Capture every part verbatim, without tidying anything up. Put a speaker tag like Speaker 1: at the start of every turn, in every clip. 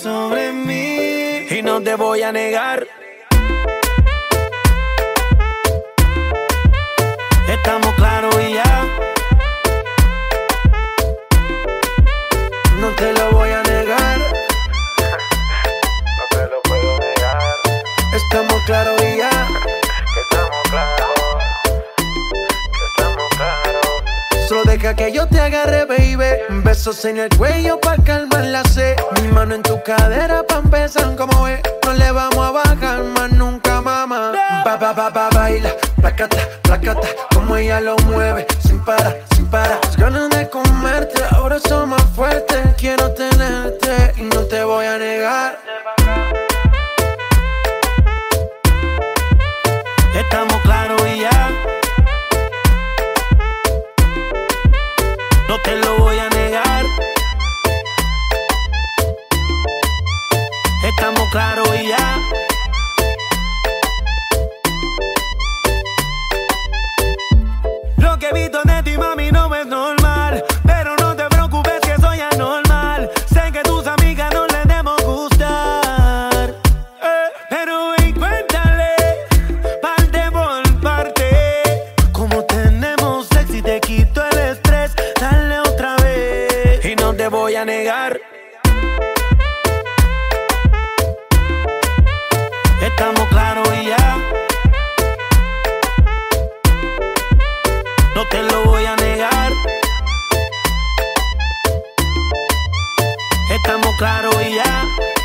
Speaker 1: sobre mí. Y no te voy a negar, estamos claros y ya. No te lo voy a negar,
Speaker 2: no te lo puedo negar.
Speaker 1: estamos claros y ya.
Speaker 2: Que estamos claros, que estamos claros.
Speaker 1: Solo deja que yo te agarre, baby. Besos en el cuello pa' calmar la sed. Mi mano en tu cadera pa' empezar como es. No le vamos a bajar más nunca, mamá. Pa, pa, pa, pa, baila, placata, placata. Como ella lo mueve, sin parar, sin parar. Las ganas de comerte, ahora son más fuertes. Quiero tenerte y no te voy a negar. Estamos claros y ya. No te lo voy a negar. Estamos claros y ya. Lo que he visto de ti, mami, no es normal. Pero no te preocupes que soy anormal. Sé que tus amigas no les debemos gustar, eh, pero ven, cuéntale parte por parte. Como tenemos sexo y te quito el estrés. Dale otra vez y no te voy a negar. Estamos claros y ya. No te lo voy a negar. Estamos claros y ya.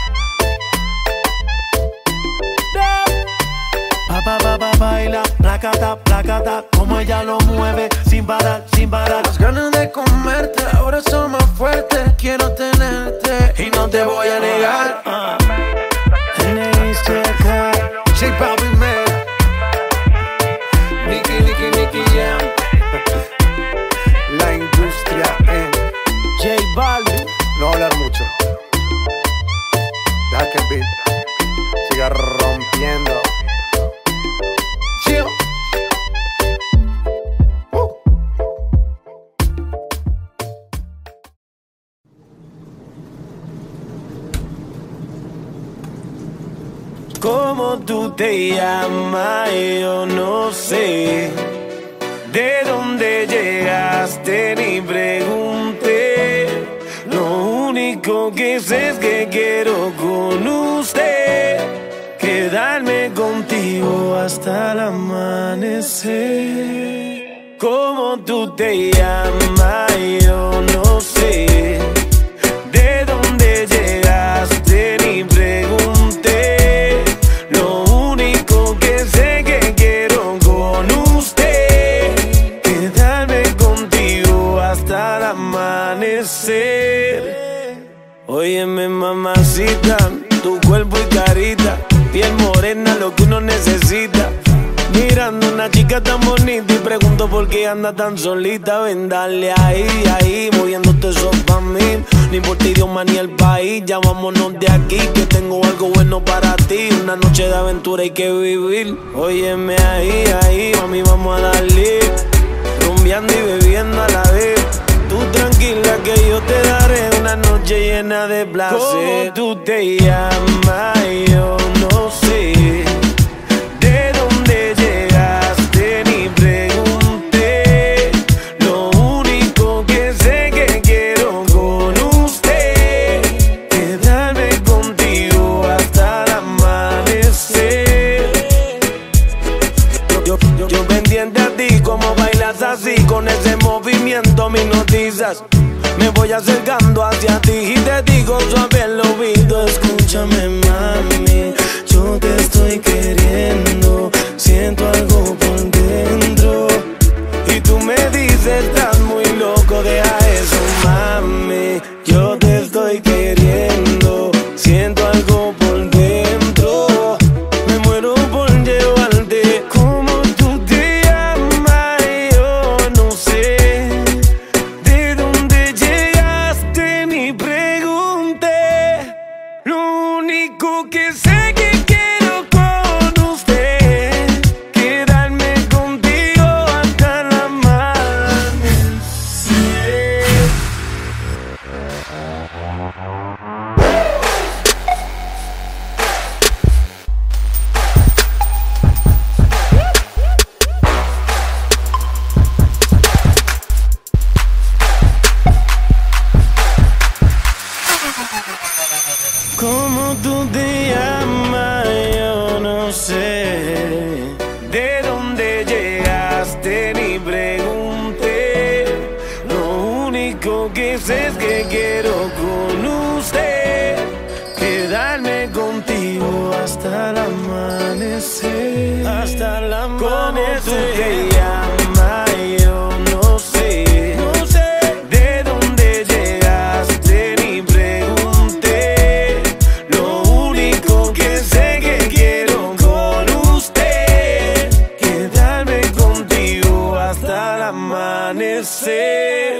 Speaker 1: Pa, pa, pa, pa, baila, placata, placata. Como ella lo mueve, sin parar, sin parar. Las ganas de comerte, ahora son más fuertes. Quiero tenerte y no te voy a negar. uh. J Balvin, man. Nicky, Nicky, Nicky Jam. La industria en J Balvin.
Speaker 2: No hablar mucho. Deja que el beat siga rompiendo.
Speaker 1: Chill.
Speaker 2: Uh.
Speaker 1: ¿Cómo tú te llamas? Yo no sé. ¿De dónde llegaste? Ni pregunté. Lo único que sé es que quiero con usted quedarme contigo hasta el amanecer. ¿Cómo tú te llamas? Yo no sé. ¿De dónde llegaste? Ni pregunté. Lo único que sé que quiero con usted quedarme contigo hasta el amanecer. Óyeme, mamacita, tu cuerpo y carita, piel morena, lo que uno necesita. Mirando una chica tan bonita y pregunto por qué anda tan solita. Ven, dale ahí, ahí, moviéndote eso pa' mí. No importa idioma ni el país, ya vámonos de aquí, que tengo algo bueno para ti. Una noche de aventura hay que vivir. Óyeme ahí, ahí, mami, vamos a darle. Rumbeando y bebiendo a la vez. Tú tranquila que yo te daré una noche llena de placer. ¿Cómo tú te llamas? Yo no sé. ¿De dónde llegaste? Ni pregunté. Lo único que sé que quiero con usted quedarme contigo hasta el amanecer. Yo, yo, yo pendiente a ti, como bailas así, con ese movimiento me hipnotizas. Me voy acercando hacia ti y te digo suave al oído: escúchame, mami, yo te estoy queriendo. Siento algo por dentro y tú me dices, estás muy loco, deja eso, mami. Yo te estoy queriendo. Siento algo por dentro, me muero por llevarte. ¿Cómo tú te llamas? Yo no sé. ¿De dónde llegaste? Ni pregunté. veces que quiero con usted quedarme contigo hasta el amanecer, hasta el amanecer. Como tú te llamas, yo no sé, no sé de dónde llegaste ni pregunté. Lo único que sé que quiero con usted quedarme contigo hasta el amanecer.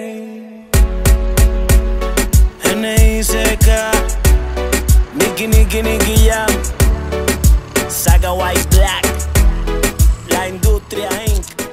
Speaker 1: N I C K, Nicky, Nicky, Nicky Jam, Saga White Black, La Industria incorporated.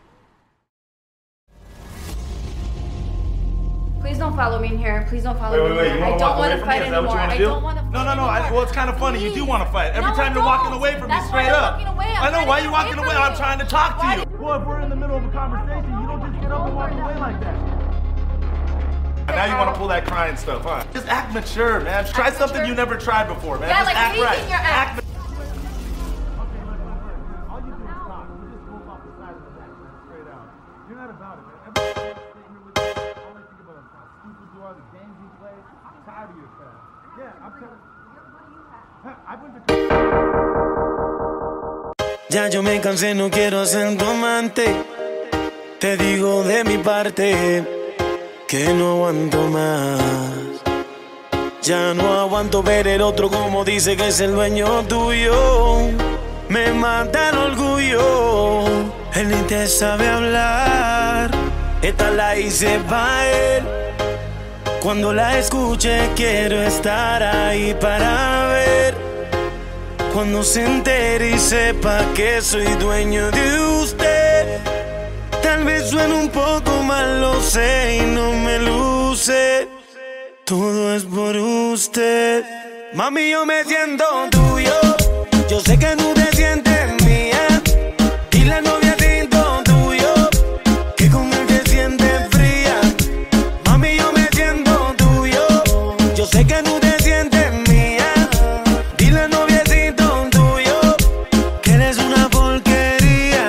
Speaker 3: Please don't follow me in here. Please don't follow
Speaker 4: Wait,
Speaker 3: me
Speaker 4: wait,
Speaker 3: in
Speaker 4: wait.
Speaker 3: here.
Speaker 4: You
Speaker 3: I
Speaker 4: want to
Speaker 3: don't
Speaker 4: walk
Speaker 3: want
Speaker 4: away
Speaker 3: to
Speaker 4: from me?
Speaker 3: fight
Speaker 4: Is that what
Speaker 3: anymore.
Speaker 4: you want
Speaker 3: I
Speaker 4: to do?
Speaker 3: don't want to fight
Speaker 4: No, no, no. I,
Speaker 3: anymore.
Speaker 4: well, it's kind of funny. You do want to fight. Every
Speaker 3: No,
Speaker 4: time
Speaker 3: I
Speaker 4: you're walking
Speaker 3: don't.
Speaker 4: away from me,
Speaker 3: That's
Speaker 4: straight
Speaker 3: why I'm
Speaker 4: up.
Speaker 3: walking away. I'm
Speaker 4: I know.
Speaker 3: trying
Speaker 4: Why
Speaker 3: to
Speaker 4: you
Speaker 3: get away
Speaker 4: walking
Speaker 3: from
Speaker 4: away?
Speaker 3: you.
Speaker 4: I'm trying to talk to
Speaker 3: Why
Speaker 4: you.
Speaker 3: did you-
Speaker 4: Well, if we're in the middle of a conversation, you don't just get up and walk away like that. And now you want to pull that crying stuff, huh? Just act mature, man. Try
Speaker 3: Act
Speaker 4: something
Speaker 3: mature?
Speaker 4: you never tried before, man.
Speaker 3: Yeah,
Speaker 4: Just
Speaker 3: like
Speaker 4: act
Speaker 3: me
Speaker 4: right.
Speaker 3: in your act.
Speaker 4: Act All you do is talk. You just move off the side of the back, man. Straight out. You're not about it, man. Every time I sit here with you, all I think about is how stupid you are, the games you play. I'm tired of your crap. Yeah, I'm telling you. I went to.
Speaker 1: Ya yo me cansé, no quiero ser tu amante. Te digo de mi parte que no aguanto más. Ya no aguanto ver el otro como dice que es el dueño tuyo. Me mata el orgullo, él ni te sabe hablar. Esta la hice pa' él. Cuando la escuche quiero estar ahí para ver. Cuando se entere y sepa que soy dueño de usted. Tal vez suene un poco mal, lo sé y no me luce. Todo es por usted. Mami, yo me siento tuyo. Yo sé que tú te sientes mía. Dile al noviecito tuyo que con él te sientes fría. Mami, yo me siento tuyo. Yo sé que tú te sientes mía. Dile al noviecito tuyo que eres una porquería.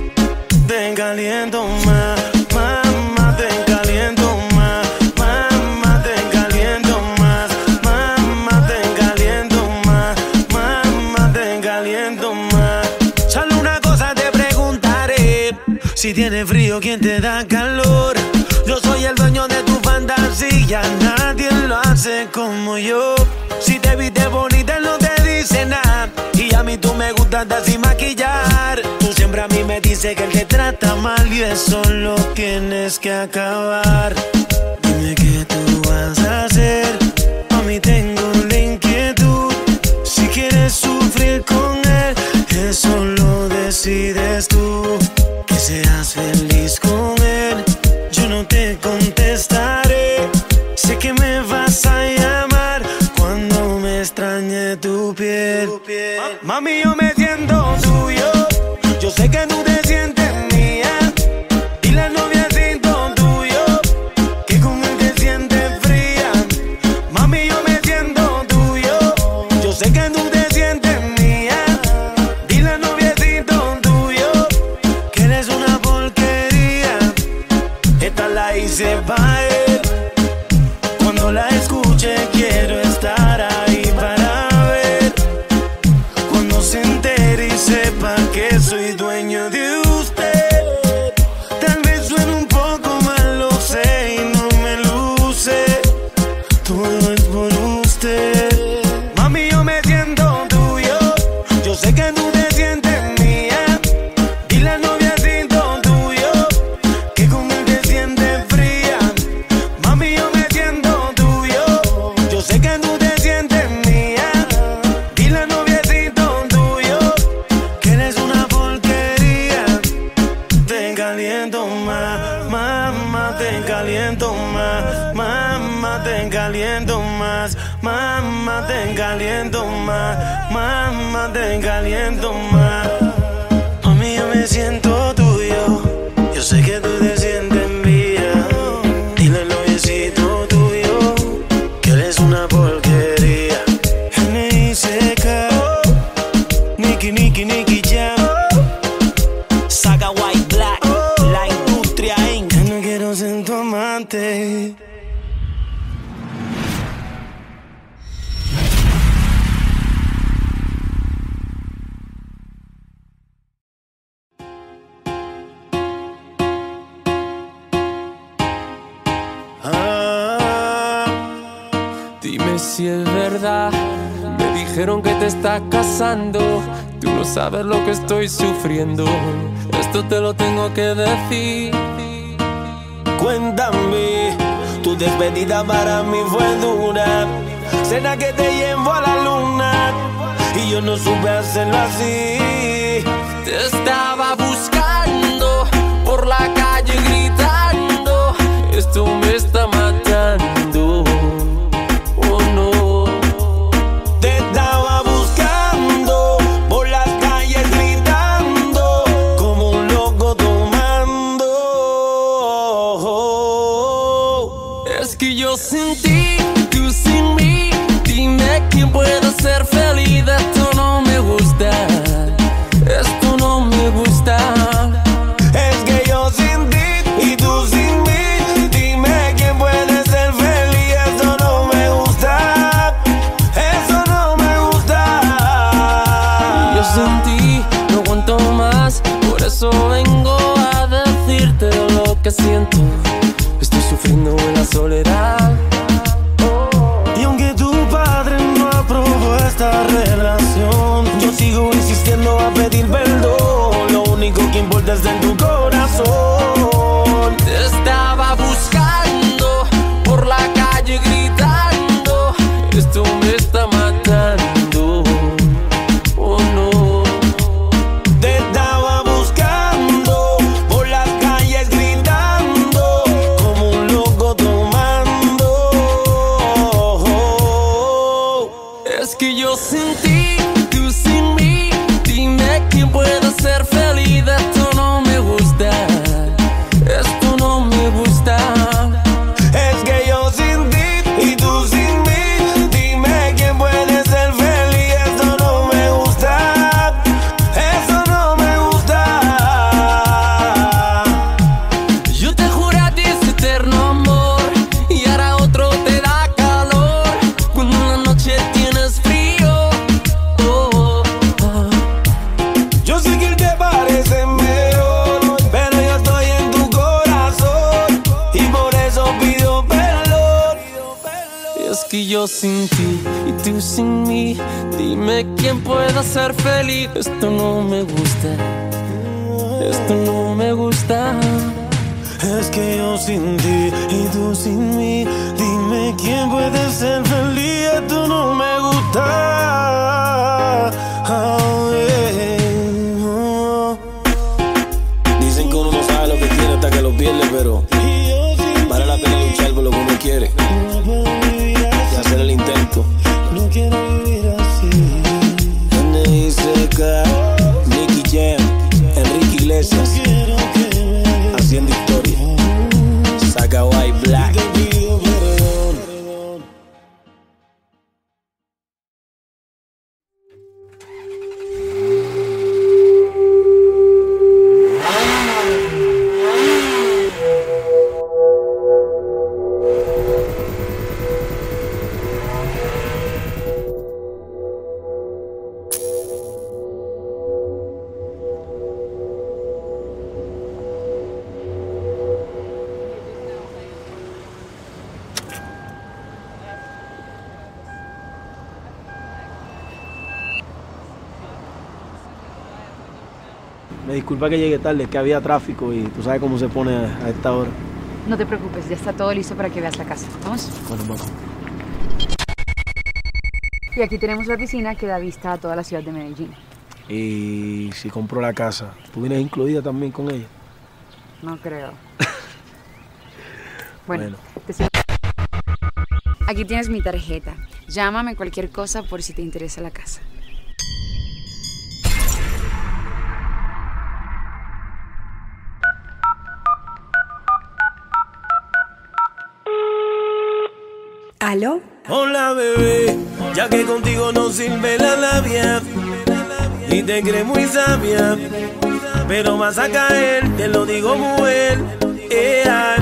Speaker 1: Te caliento más, mamá, te caliento más. Mamá, te caliento más. Mamá, te caliento más. Mamá, te caliento más. Solo una cosa te preguntaré: si tienes frío, ¿quién te da calor? Yo soy el dueño de tu fantasía, nadie lo hace como yo. Si te viste bonita, él no te dice nada. Y a mí tú me gustas sin maquillar. Tú siempre a mí me dices que él te trata mal y eso lo tienes que acabar. Dime qué tú vas a hacer. A mí tengo la inquietud. Si quieres sufrir con él, eso lo decides tú. Que seas feliz con él, yo no te contestaré. Sé que me vas a llamar cuando me extrañe tu piel. Mami, yo me siento tuyo. Yo sé que tú te sientes mía. Dile al noviecito tuyo que con él te sientes fría. Mami, yo me siento tuyo. Yo sé que tú te sientes mía. Dile al noviecito tuyo que eres una porquería. Esta la hice pa' él. Cuando la escuche quiero estar ahí para ver. Cuando se entere y sepa que soy dueño de usted. Tal vez suene un poco mal, lo sé y no me luce. Todo es por usted. Mami, yo me siento tuyo. Yo sé que tú te sientes mía. Dile al noviecito tuyo que con él te sientes fría. Mami, yo me siento tuyo. Yo sé que tú te sientes mía. Dile al noviecito tuyo que eres una porquería. Te caliento más, mamá, te caliento más. Mamá, te caliento más. Mamá, te caliento más. Mamá, te caliento más. Mami, yo me siento tuyo. Yo sé que tú te sientes mía. Dile al noviecito tuyo que eres una porquería. N I C K, Nicky, Nicky, Nicky Jam, Saga White Black, La Industria incorporated. Que no quiero ser tu amante. amante.
Speaker 5: Dime si es verdad, me dijeron que te estás casando. Tú no sabes lo que estoy sufriendo, esto te lo tengo que decir.
Speaker 1: Cuéntame, tu despedida para mí fue dura. Cena que te llevo a la luna y yo no supe hacerlo así.
Speaker 5: Te estaba buscando por la calle gritando, esto me está matando. Oh no.
Speaker 1: Te estaba buscando por las calles gritando como un loco tomando.
Speaker 5: Es que yo sin ti, tú sin mí, dime quién puede ser feliz. Esto no me gusta, esto no me gusta.
Speaker 1: Es que yo sin ti y tú sin mí, dime quién puede ser feliz. Eso no me gusta, eso no me gusta.
Speaker 5: Yo sin ti no aguanto más, por eso vengo a decirte lo que siento. Estoy sufriendo en la soledad.
Speaker 1: Y aunque tu padre no aprobó esta relación, yo sigo insistiendo a pedir perdón. Lo único que importa es en tu corazón.
Speaker 5: Te estaba buscando por la calle gritando, esto me está matando. Oh no.
Speaker 1: Te estaba buscando por las calles gritando como un loco tomando.
Speaker 5: Es que yo sin ti, tú sin mí, dime quién puede ser feliz. Esto no me gusta, esto no me gusta.
Speaker 1: Es que yo sin ti y tú sin mí, dime quién puede ser feliz. Eso no me gusta, eso no me gusta.
Speaker 5: Yo te juré a ti ese eterno amor y ahora otro te da calor cuando en la noche tienes frío. Oh, oh.
Speaker 1: Yo sé que él te parece mejor, pero yo estoy en tu corazón y por eso pido perdón.
Speaker 5: Y es que yo sin ti y tú sin mí, dime quién pueda ser feliz. Esto no me gusta, esto no me gusta.
Speaker 1: Es que yo sin ti y tú sin mí, dime quién puede ser feliz. Esto no me gusta. Oh, yeah. Oh. Dicen que uno no sabe lo que tiene hasta que lo pierde, pero vale la pena luchar por lo que uno quiere y hacer el intento. No quiero vivir así. N I C K, Nicky Jam, Enrique Iglesias, haciendo historia. Saca White Black. Me disculpa que llegue tarde, es que había tráfico y tú sabes cómo se pone a, a esta hora.
Speaker 3: No te preocupes, ya está todo listo para que veas la casa. ¿Vamos?
Speaker 1: Bueno, vamos.
Speaker 3: Y aquí tenemos la piscina que da vista a toda la ciudad de Medellín.
Speaker 1: Y si compro la casa, ¿tú vienes incluida también con ella?
Speaker 3: No creo. Bueno,
Speaker 1: Bueno.
Speaker 3: te sigo. Aquí tienes mi tarjeta. Llámame cualquier cosa por si te interesa la casa.
Speaker 6: ¿Aló?
Speaker 1: Hola bebé, ya que contigo no sirve la labia y te crees muy sabia, pero vas a caer, te lo digo mujer. Yeah.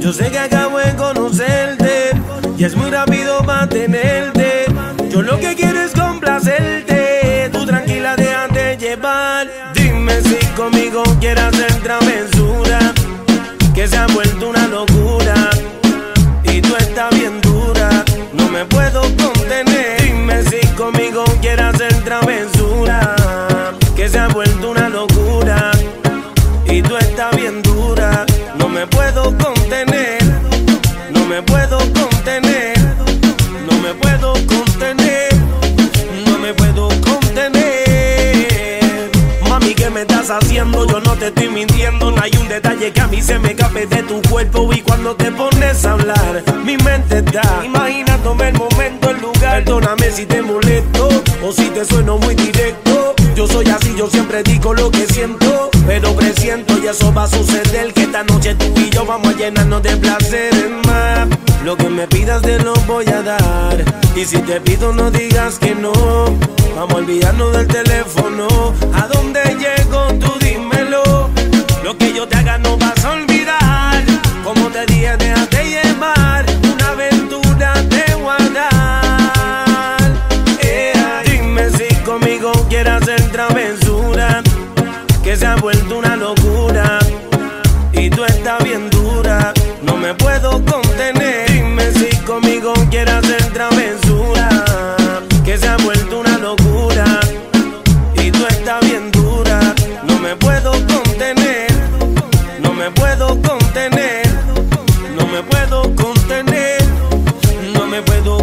Speaker 1: Yo sé que acabo de conocerte y es muy rápido mantenerte. Yo lo que quiero es complacerte. Tú tranquila, déjate llevar. Dime si conmigo quieres hacer travesura, que se ha vuelto una locura y tú estás bien dura. No me puedo contener. Dime si conmigo quieres hacer travesura, que se ha vuelto una locura y tú estás bien dura. No me puedo contener, no me puedo contener, no me puedo contener, no me puedo contener. Mami, ¿qué me estás haciendo? Yo no te estoy mintiendo. No hay un detalle que a mí se me escape de tu cuerpo. Y cuando te pones a hablar, mi mente está imaginándome el momento, el lugar. Perdóname si te molesto o si te sueno muy directo. Yo soy así, yo siempre digo lo que siento, pero presiento y eso va a suceder, que esta noche tú y yo vamos a llenarnos de placeres más. Lo que me pidas te lo voy a dar, y si te pido no digas que no. Vamos a olvidarnos del teléfono. ¿A dónde llego? Tú dímelo. Lo que yo te haga no vas a olvidar. Como te dije, déjate llevar. Una aventura te voy a dar. Eh, dime si conmigo quieres hacer travesura, que se ha vuelto una locura y tú estás bien dura. No me puedo contener. Dime si conmigo quieres hacer travesura, que se ha vuelto una locura y tú estás bien dura. No me puedo contener, no me puedo contener, no me puedo contener, no me puedo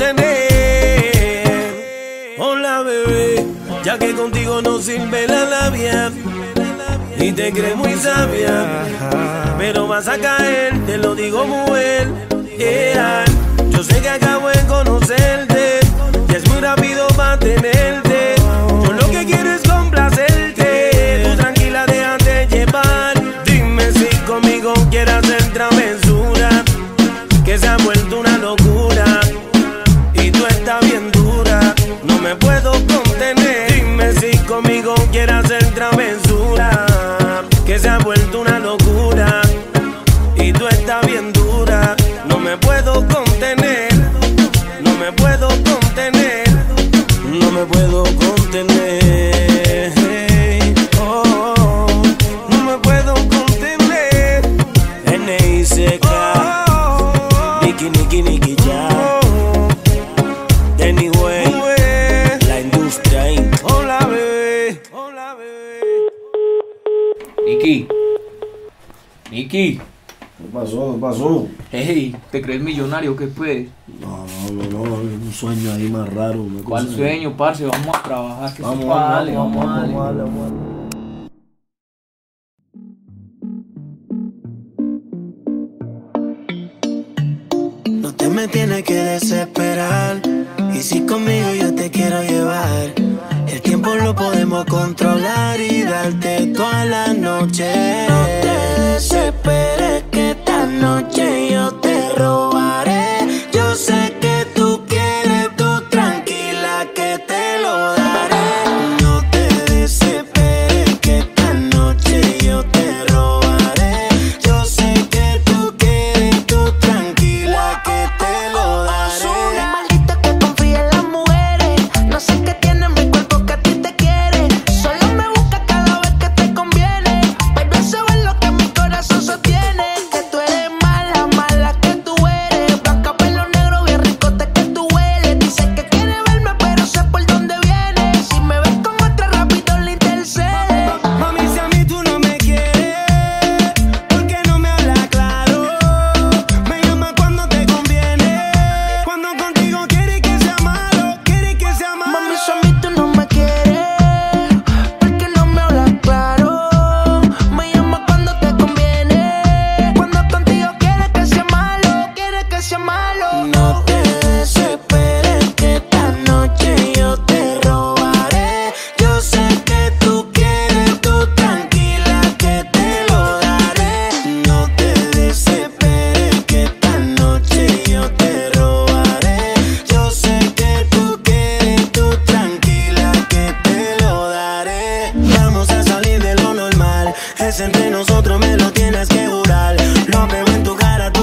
Speaker 1: contener. Hola bebé, ya que contigo no sirve la labia y te crees muy sabia, pero vas a caer, te lo digo mujer. Yeah. Yo sé que acabo de conocerte y es muy rápido mantenerte. Yo lo que quiero es complacerte. Tú tranquila, déjate llevar. Dime si conmigo quieres hacer travesura, que se ha vuelto una locura y tú estás bien dura. No me puedo contener. Dime si conmigo quieres hacer travesura, que se ha vuelto una locura y tú estás bien dura. No me puedo contener, no me puedo contener, no me puedo contener. Oh, oh, no me puedo contener. N I C K, Niki, Niki, Niki, ya. Anyway, la industria inc. Hola, bebé. Hola, bebé.
Speaker 7: Niki, Niki.
Speaker 8: ¿Qué pasó? ¿Qué pasó?
Speaker 7: Hey, ¿te crees millonario? ¿Qué pues?
Speaker 8: No, no, no, no, un sueño ahí más raro. Una
Speaker 7: ¿Cuál
Speaker 8: cosa
Speaker 7: sueño, parce? Vamos a trabajar, que
Speaker 8: Vamos,
Speaker 7: eso
Speaker 8: vamos,
Speaker 7: vale,
Speaker 8: vamos,
Speaker 7: vamos,
Speaker 8: vamos,
Speaker 7: vale.
Speaker 8: vamos, vamos, vamos.
Speaker 1: No te me tienes que desesperar, y si conmigo yo te quiero llevar, el tiempo lo podemos controlar y darte toda la noche. No te desesperes que esta noche yo te robaré. Yo sé que tú quieres, tú tranquila que te lo daré. No te desesperes que esta noche yo te robaré. Yo sé que tú quieres, tú tranquila que te lo daré.
Speaker 9: Soy un maldito que confía en las mujeres. No sé qué tiene en mi cuerpo que a ti te quiere. Solo me busca cada vez que te conviene. Baby, eso es lo que mi corazón sostiene. Que tú eres mala, mala que tú eres. Blanca, pelo negro, bien ricote que tú hueles. Dice que quiere verme, pero sé por dónde viene. Si me ves con otra, rápido le intercede.
Speaker 1: Mami, si a mí tú no me quieres, ¿por qué no me hablas claro? Me llamas cuando te conviene, cuando contigo quieres que sea malo, quieres que sea malo.
Speaker 9: Mami, si a mí tú no me quieres, ¿por qué no me hablas claro? Me llamas cuando te conviene, cuando contigo quieres que sea malo, quieres que sea malo.
Speaker 1: No te desesperes que esta noche yo te robaré. Yo sé que tú quieres, tú tranquila que te lo daré. No te desesperes que esta noche yo te robaré. Yo sé que tú quieres, tú tranquila que te lo daré. Vamos a salir de lo normal, es entre nosotros, me lo tienes que jurar. Lo veo en tu cara, tú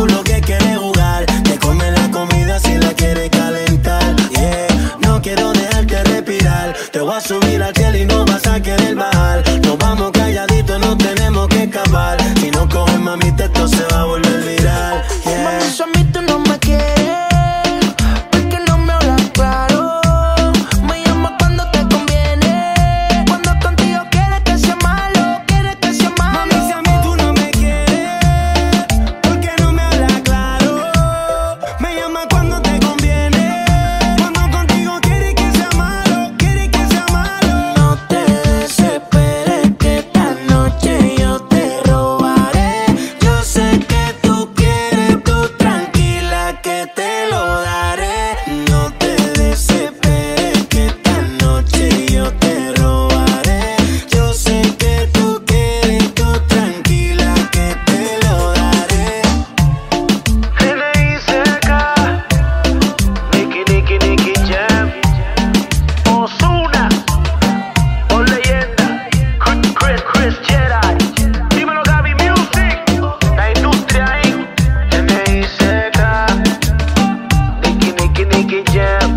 Speaker 1: Te voy a subir al cielo y no vas a querer bajar. Nos vamos calladitos, no tenemos que escapar. Si no coges, mamita, esto se va a volver viral. Yeah.
Speaker 9: Mami, eso a mí tú no me quieres, porque no me hablas claro. Me llamas cuando te conviene, cuando contigo quieres que sea malo, quieres que sea malo.
Speaker 1: Mami, si a mí tú no me quieres, porque no me hablas claro. Me llamas cuando te conviene, cuando contigo quieres que sea malo, quieres que sea malo.
Speaker 9: No te desesperes que esta noche yo te robaré. Yo sé que tú quieres, tú tranquila que te lo daré. No te desesperes que esta noche yo te robaré. Yo sé que tú quieres, tú tranquila que te lo daré.
Speaker 2: N I C K, Nicky, Nicky, Nicky Jam, Ozuna, por leyenda, Chris, Chris, Chris Jedi, dímelo Gaby Music, la industria ahí. N I C K, Nicky, Nicky, Nicky Jam.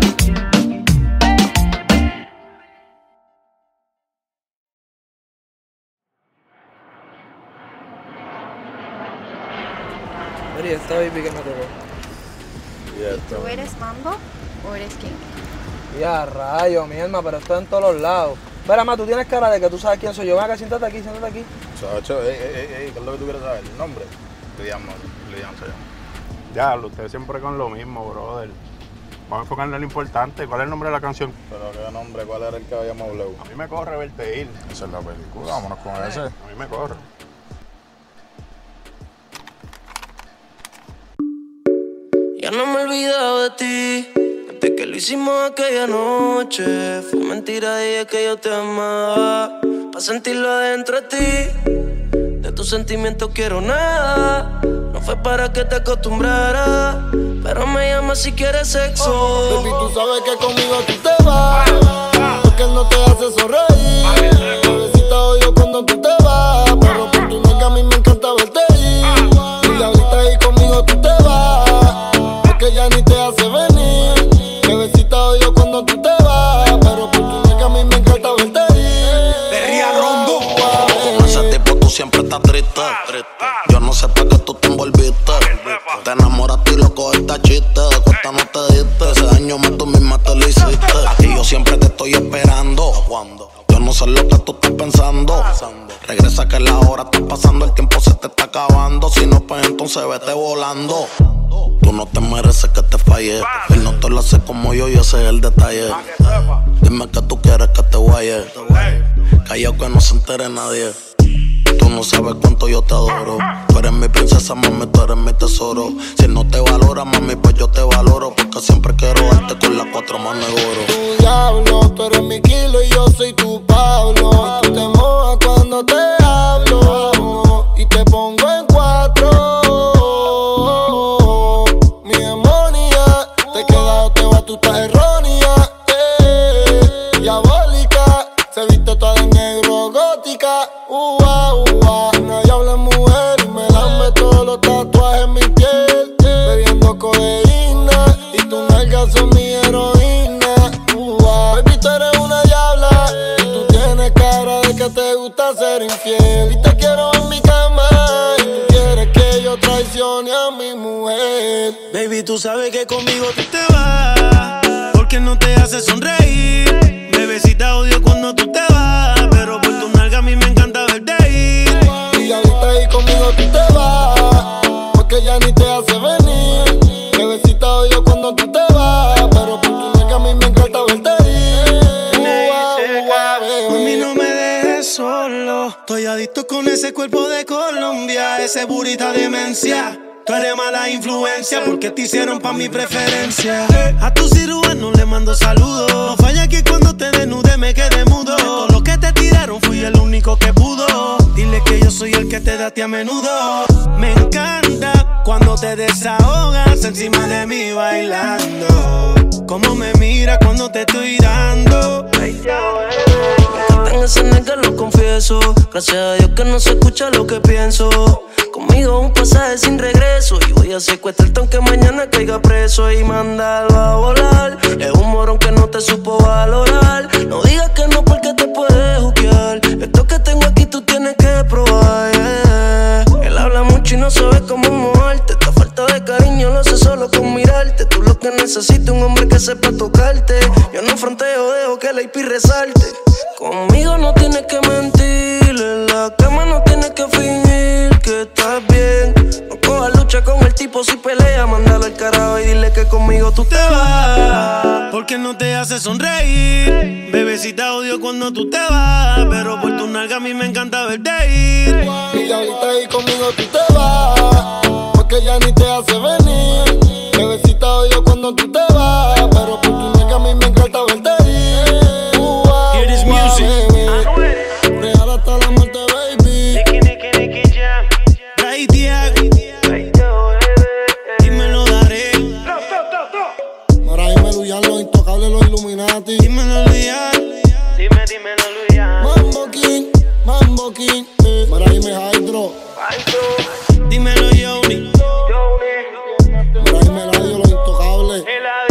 Speaker 10: Mira, esta baby que me tocó.
Speaker 3: ¿Tú eres mambo o eres king?
Speaker 10: Ya, rayo, mi alma, pero estoy en todos los lados. Verá, ma, tú tienes cara de que tú sabes quién soy yo. Ven acá, siéntate aquí, siéntate aquí.
Speaker 4: Chacho, ey, ey, ey, ¿qué es lo que tú quieres saber? ¿El nombre? Lidian, Lidian se llama. Ya, usted siempre con lo mismo, brother. Vamos a enfocarnos en lo importante. ¿Cuál es el nombre de la canción? Pero qué nombre, ¿cuál era el que habíamos hablado? A mí me corre verte ir. Esa es la película, vámonos con ese. A mí me corre.
Speaker 9: Ya no me he olvidado de ti, desde que lo hicimos aquella noche. Fue mentira, dije que yo te amaba, pa' sentirlo adentro de ti. De tus sentimientos quiero nada, no fue para que te acostumbraras, pero me llamas si quieres sexo.
Speaker 11: Baby, tú sabes que conmigo tú te vas, porque él no te hace sonreír. Bebecita odio cuando tú te vas, pero por tu nalga a mí me encanta verte ir. Y ahorita ahí conmigo tú te vas, porque ya ni te hace venir. Bebecita odio cuando tú te vas, pero por tu nalga a mí me encanta verte ir.
Speaker 12: Perría Rondo. Con ese tipo tú siempre estás triste. Yo no sé para qué tú te envolviste. Te enamoraste y lo cogiste a chiste. De cuenta no te diste, ese daño más tú misma te lo hiciste. Aquí yo siempre te estoy esperando. Yo no sé lo que tú estás pensando. Regresa que la hora está pasando, el tiempo se te está acabando. Si no, pues entonces vete volando. Tú no te mereces que te falle. Él no te lo hace como yo y ese es el detalle. Dime que tú quieres que te guaye. Callao que no se entere nadie. Tú no sabes cuánto yo te adoro. Tú eres mi princesa, mami, tú eres mi tesoro. Si no te valora, mami, pues yo te valoro, porque siempre quiero darte con las cuatro manos de oro.
Speaker 11: Tu diablo, tú eres mi kilo y yo soy tu Pablo. Y tú te mojas cuando te hablo y te pongo en cuatro. Mi demonia, te queda o te va, tú estás errónea. Eh, diabólica, se viste toda de negro, gótica. Ua, ua, una diabla mujer y me lame todos los tatuajes en mi piel. Bebiendo codeína y tus nalgas son mi heroína. Ua, baby, tú eres una diabla y tú tienes cara de que te gusta ser infiel. Y te quiero en mi cama y tú quieres que yo traicione a mi mujer.
Speaker 1: Baby, tú sabes que conmigo tú te vas, porque no te hace sonreír. Bebecita odio cuando tú te vas, pero por tu nalga a mí me encanta verte ir.
Speaker 11: Y ahorita ahí conmigo tú te vas, porque ya ni te hace venir. Bebecita odio cuando tú te vas, pero por tu nalga a mí me encanta verte ir. Ua, ua, bebé.
Speaker 1: Mami, no me dejes solo, estoy adicto con ese cuerpo de Colombia, ese burita demencia. Tú eres mala influencia porque te hicieron pa' mi preferencia. A tu cirujano le mando saludos. No falla que cuando te desnude me quedé mudo. De todo lo que te tiraron fui el único que pudo. Dile que yo soy el que te da a ti a menudo. Me encanta cuando te desahogas encima de mí bailando. Cómo me mira cuando te estoy dando.
Speaker 9: En ese nigga lo confieso. Gracias a Dios que no se escucha lo que pienso.
Speaker 13: Conmigo un pasaje sin regreso y voy a secuestrarte aunque mañana caiga preso y mandarlo a volar. Es un morón que no te supo valorar. No digas que no porque te puedes juquear. Esto que tengo aquí tú tienes que probar, yeah. Él habla mucho y no sabe cómo moverte. Esta falta de cariño lo sé solo con mirarte. Tú lo que necesitas un hombre que sepa tocarte. Yo no fronteo, dejo que la I P resalte. Conmigo no tienes que mentir, en la cama no tienes que fingir que estás bien. No cojas lucha con el tipo si pelea, mándalo al carajo y dile que conmigo tú te vas.
Speaker 1: Porque no te hace sonreír. Bebecita odio cuando tú te vas, pero por tu nalga a mí me encanta verte ir.
Speaker 11: Y ahorita ahí conmigo tú te vas, porque ya ni te hace venir. Bebecita odio cuando tú te vas, pero por tu nalga a mí me encanta verte ir.
Speaker 1: Hear this music.
Speaker 11: Real hasta la muerte, baby.
Speaker 1: Nicky, Nicky, Nicky Jam. Ray Diego. Dímelo, daré.
Speaker 11: Mara y Meluyan, los intocables, los Illuminati.
Speaker 1: Dímelo, Luyan. Dime, dímelo, Luyan.
Speaker 11: Mambo King, Mambo King. Eh. Mara y me Hydro.
Speaker 1: Dímelo, Yoni.
Speaker 11: Mara y Meladio, los intocables.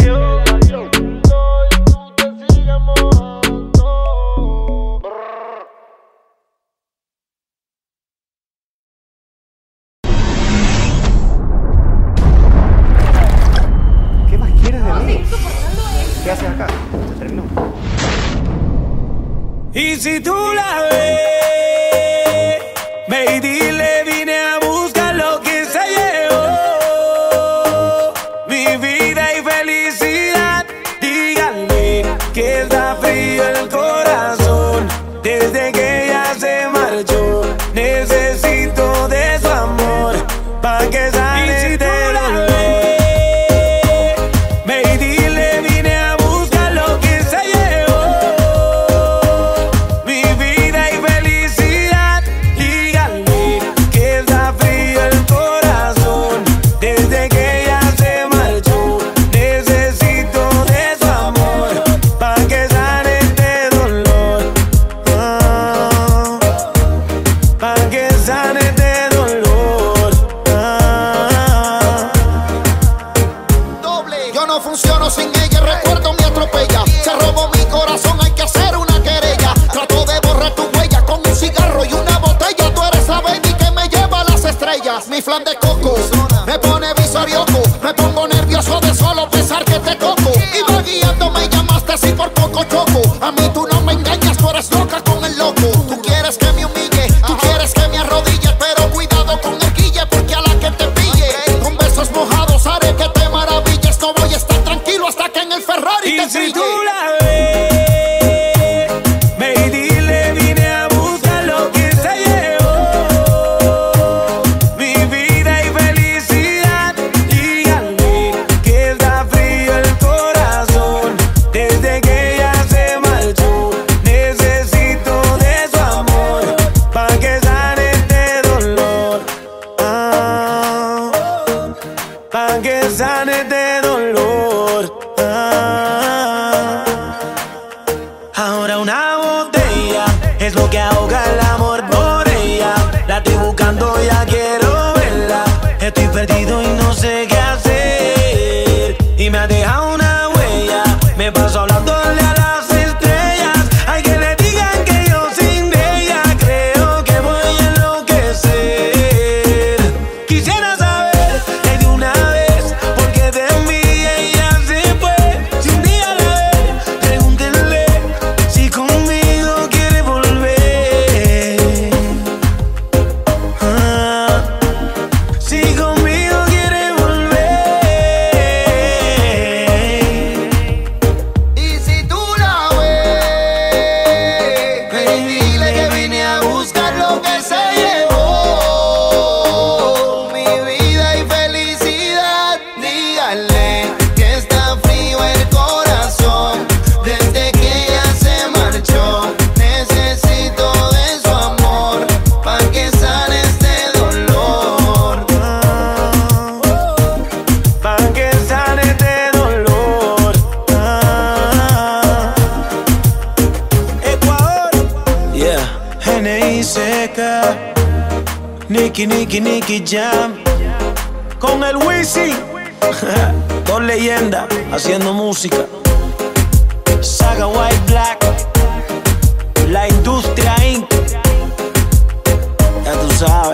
Speaker 14: ¿Qué más quieres de mí? ¿Qué haces acá? Se terminó.
Speaker 1: Y si tú la ves, ve y dile, vine a buscar lo que se llevó. Mi vida y felicidad, díganle que está frío el corazón. Desde que ella se marchó, necesito de su amor, pa' que sane si de dolor.
Speaker 11: Mi flan de coco me pone visorioco, me pongo nervioso de solo pensar que te toco. Iba guiando, me llamaste así por poco choco. A mí tú no me engañas, tú eres loca con el loco. Tú quieres que me humille, tú quieres que me arrodille, pero cuidado con el guille porque a la que te pille con besos mojados haré que te maravilles. No voy a estar tranquilo hasta que en el Ferrari te trille.
Speaker 1: Mi vida Nicky, Nicky, Nicky Jam. Con el Wisin. Dos leyendas haciendo música. Saga White Black. La Industria incorporated. Ya tú sabes.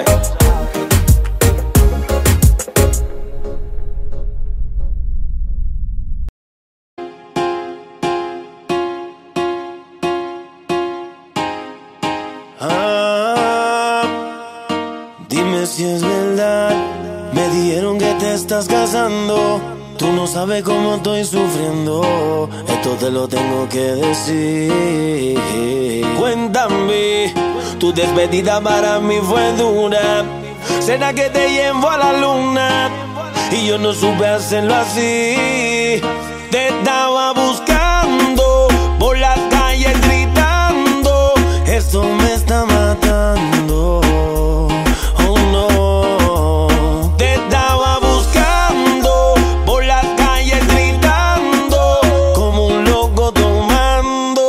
Speaker 1: Ah, dime si es verdad. Me dijeron que te estás casando. Tú no sabes cómo estoy sufriendo. Esto te lo tengo que decir. Cuéntame, tu despedida para mí fue dura. ¿Será que te llevo a la luna? Y yo no supe hacerlo así. Te estaba buscando por las calles gritando. Esto me está matando. Oh no. Te estaba buscando por las calles gritando como un loco tomando.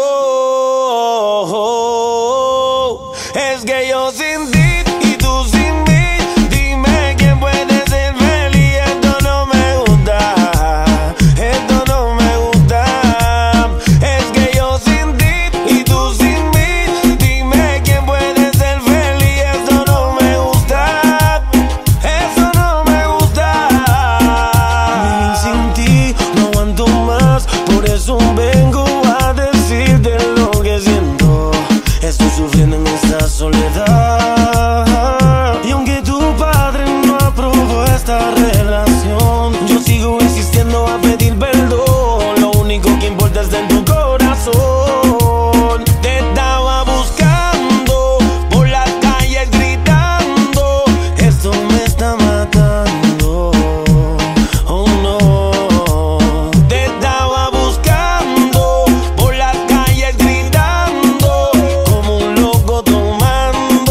Speaker 1: Es que yo sin ti y tú sin mí. Dime quién puede ser feliz. Esto no me gusta. Esto no me gusta. Es que yo sin ti y tú sin mí. Dime quién puede ser feliz. Esto no me gusta. Eso no me gusta. Vivir sin ti no aguanto más. Por eso vengo a decirte lo que siento. Estoy sufriendo en esta soledad. Y aunque tu padre no aprobó esta relación, yo sigo insistiendo a pedir perdón. Lo único que importa es en tu corazón. Te estaba buscando por las calles gritando. Esto me está matando. Oh no. Te estaba buscando por las calles gritando como un loco tomando.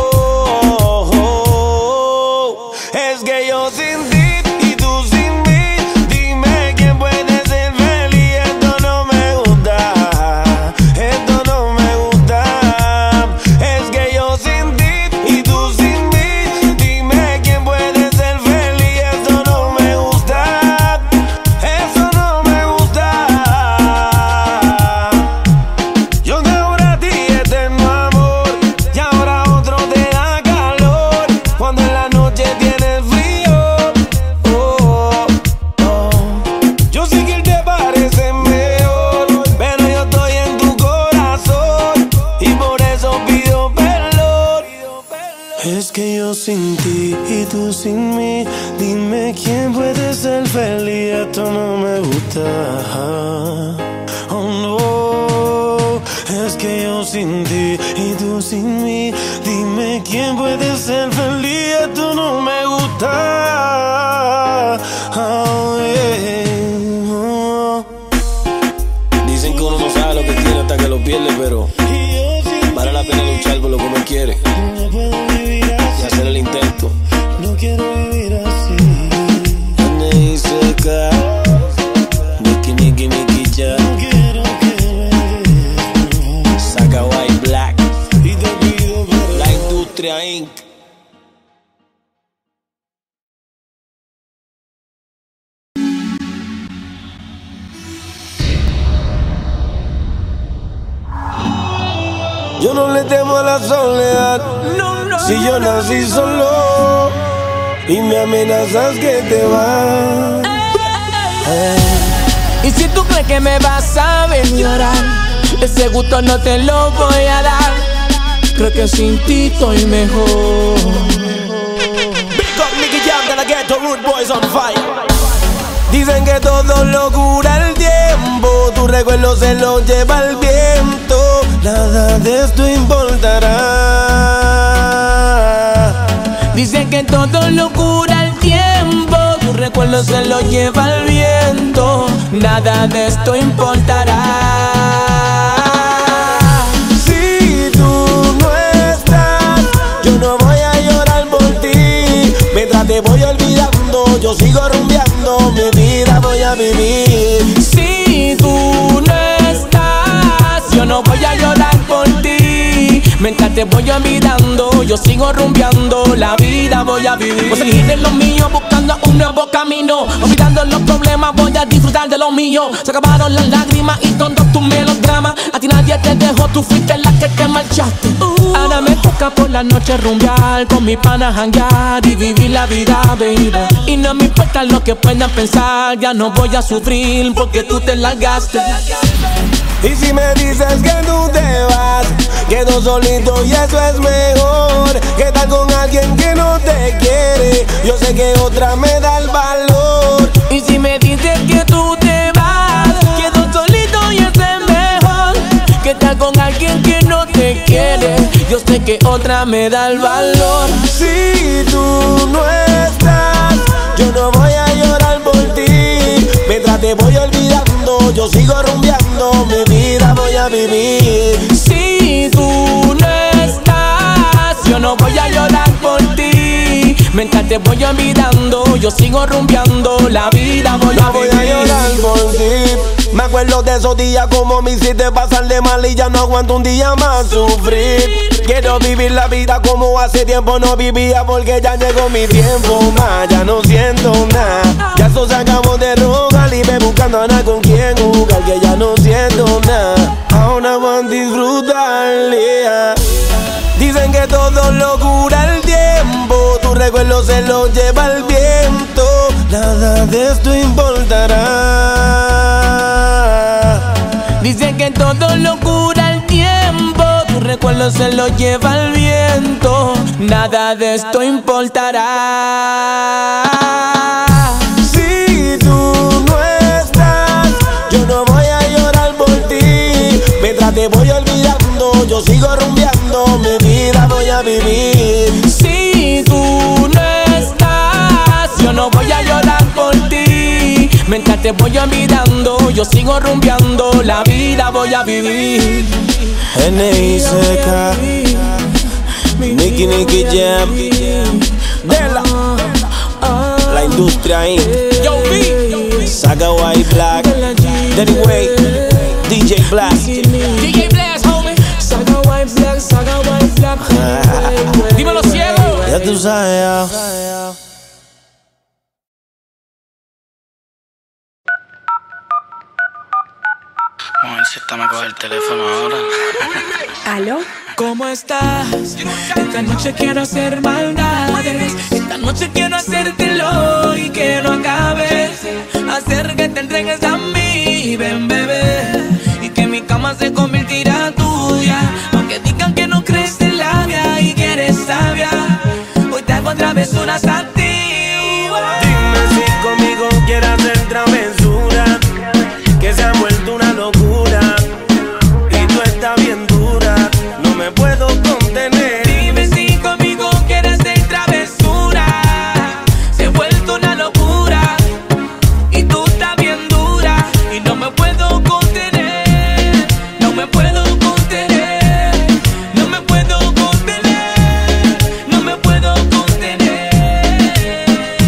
Speaker 1: Es que yo sin ti y tú sin mí. Dime quién puede ser feliz. Esto no me gusta. Esto no me gusta. Es que yo sin ti y tú sin mí. Dime quién puede ser feliz. Esto no me gusta. Eso no me gusta. Yo de ahora a ti eterno amor. Y ahora otro te da calor. Cuando en la noche tienes frío. Oh, oh. Yo sé que él te parece mejor, pero yo estoy en tu corazón y por eso pido perdón. Es que yo sin ti y tú sin mí. Dime quién puede ser feliz. Esto no me gusta. Oh no. Es que yo sin ti y tú sin mí. Dime quién puede ser feliz. Esto no me gusta. Oh, yeah. Oh. Dicen que uno no sabe lo que tiene hasta que lo pierde, pero vale la pena luchar por lo que uno quiere y hacer el intento. No quiero vivir así. Ande y seca. Nicky, Nicky, Nicky Jam. Saga White Black. La Industria incorporated. Yo no le temo a la soledad. Si yo nací solo y me amenazas que te vas.
Speaker 15: Y si tú crees que me vas a ver llorar, ese gusto no te lo voy a dar. Creo que sin ti estoy mejor.
Speaker 1: Big up Nicky Jam, gonna get the Rude Boys on fire. Dicen que todo lo cura el tiempo, tu recuerdo se lo lleva el viento. Nada de esto importará.
Speaker 15: Dicen que todo lo cura el tiempo, tu recuerdo se lo lleva el viento. Nada de esto importará.
Speaker 1: Si tú no estás, yo no voy a llorar por ti. Mientras te voy olvidando, yo sigo rumbeando, mi vida voy a vivir.
Speaker 15: Si tú no estás, yo no voy a llorar por ti. Mientras te voy olvidando, yo sigo rumbeando, la vida voy a vivir. Voy a seguir en lo mío, buscando un nuevo camino. Olvidando los problemas, voy a disfrutar de lo mío. Se acabaron las lágrimas y todos tus melodramas. A ti nadie te dejó, tú fuiste la que te marchaste. Ahora me toca por la noche rumbear, con mis panas janguear y vivir la vida, baby. Y no me importa lo que puedan pensar, ya no voy a sufrir porque tú te largaste.
Speaker 1: Y si me dices que tú te vas, quedo solito y eso es mejor que estar con alguien que no te quiere. Yo sé que otra me da el valor.
Speaker 15: Y si me dices que tú te vas, quedo solito y eso es mejor que estar con alguien que no te quiere. Yo sé que otra me da el valor.
Speaker 1: Si tú no estás, yo no voy a llorar por ti. Mientras te voy olvidando, yo sigo rumbeando, mi vida voy a vivir.
Speaker 15: Si tú no estás, yo no voy a llorar por ti. Mientras te voy olvidando, yo sigo rumbeando, la vida voy a
Speaker 1: voy
Speaker 15: vivir.
Speaker 1: a llorar por ti. Me acuerdo de esos días como me hiciste pasar de mal y ya no aguanto un día más sufrir. Quiero vivir la vida como hace tiempo no vivía, porque ya llegó mi tiempo más. Ya no siento nada, ya esto se acabó de rogar y ve buscando a nada con quien jugar, que ya no siento nada. Ahora van a disfrutar, yeah. Dicen que todo lo cura el tiempo, tu recuerdo se lo lleva el viento. Nada de esto importará.
Speaker 15: Dicen que todo lo cura el tiempo, tu recuerdo se lo lleva el viento. Nada de esto importará.
Speaker 1: Si tú no estás, yo no voy a llorar por ti. Mientras te voy olvidando, yo sigo rumbeando, mi vida voy a vivir.
Speaker 15: Si tú no estás, yo no voy a llorar por ti. Mientras te voy olvidando, yo sigo rumbeando, la vida voy a vivir.
Speaker 1: N I C K, Nicky Nicky Jam, Dela, la industria ahí. Saga White Black, Danny Way, D J Blast,
Speaker 15: D J Blast, homie. Saga White Black, Saga White Black. Dímelo ciego.
Speaker 1: Ya tú sabes, ya.
Speaker 12: Mujercita, me coge el teléfono ahora.
Speaker 6: ¿Aló?
Speaker 15: ¿Cómo estás? Esta noche quiero hacer maldades. Esta noche quiero hacértelo y que no acabes. Hacer que te entregues a mí, ven bebé. Y que mi cama se convertirá tuya. Aunque digan que no crees en la vida y que eres sabia, hoy te hago travesuras a ti.
Speaker 1: Dime si conmigo quieres hacer travesura, que se ha vuelto una locura y tú estás bien dura, no me puedo contener.
Speaker 15: Dime si conmigo quieres hacer travesura, se ha vuelto una locura y tú estás bien dura y no me puedo contener, no me puedo contener, no me puedo contener, no me puedo contener.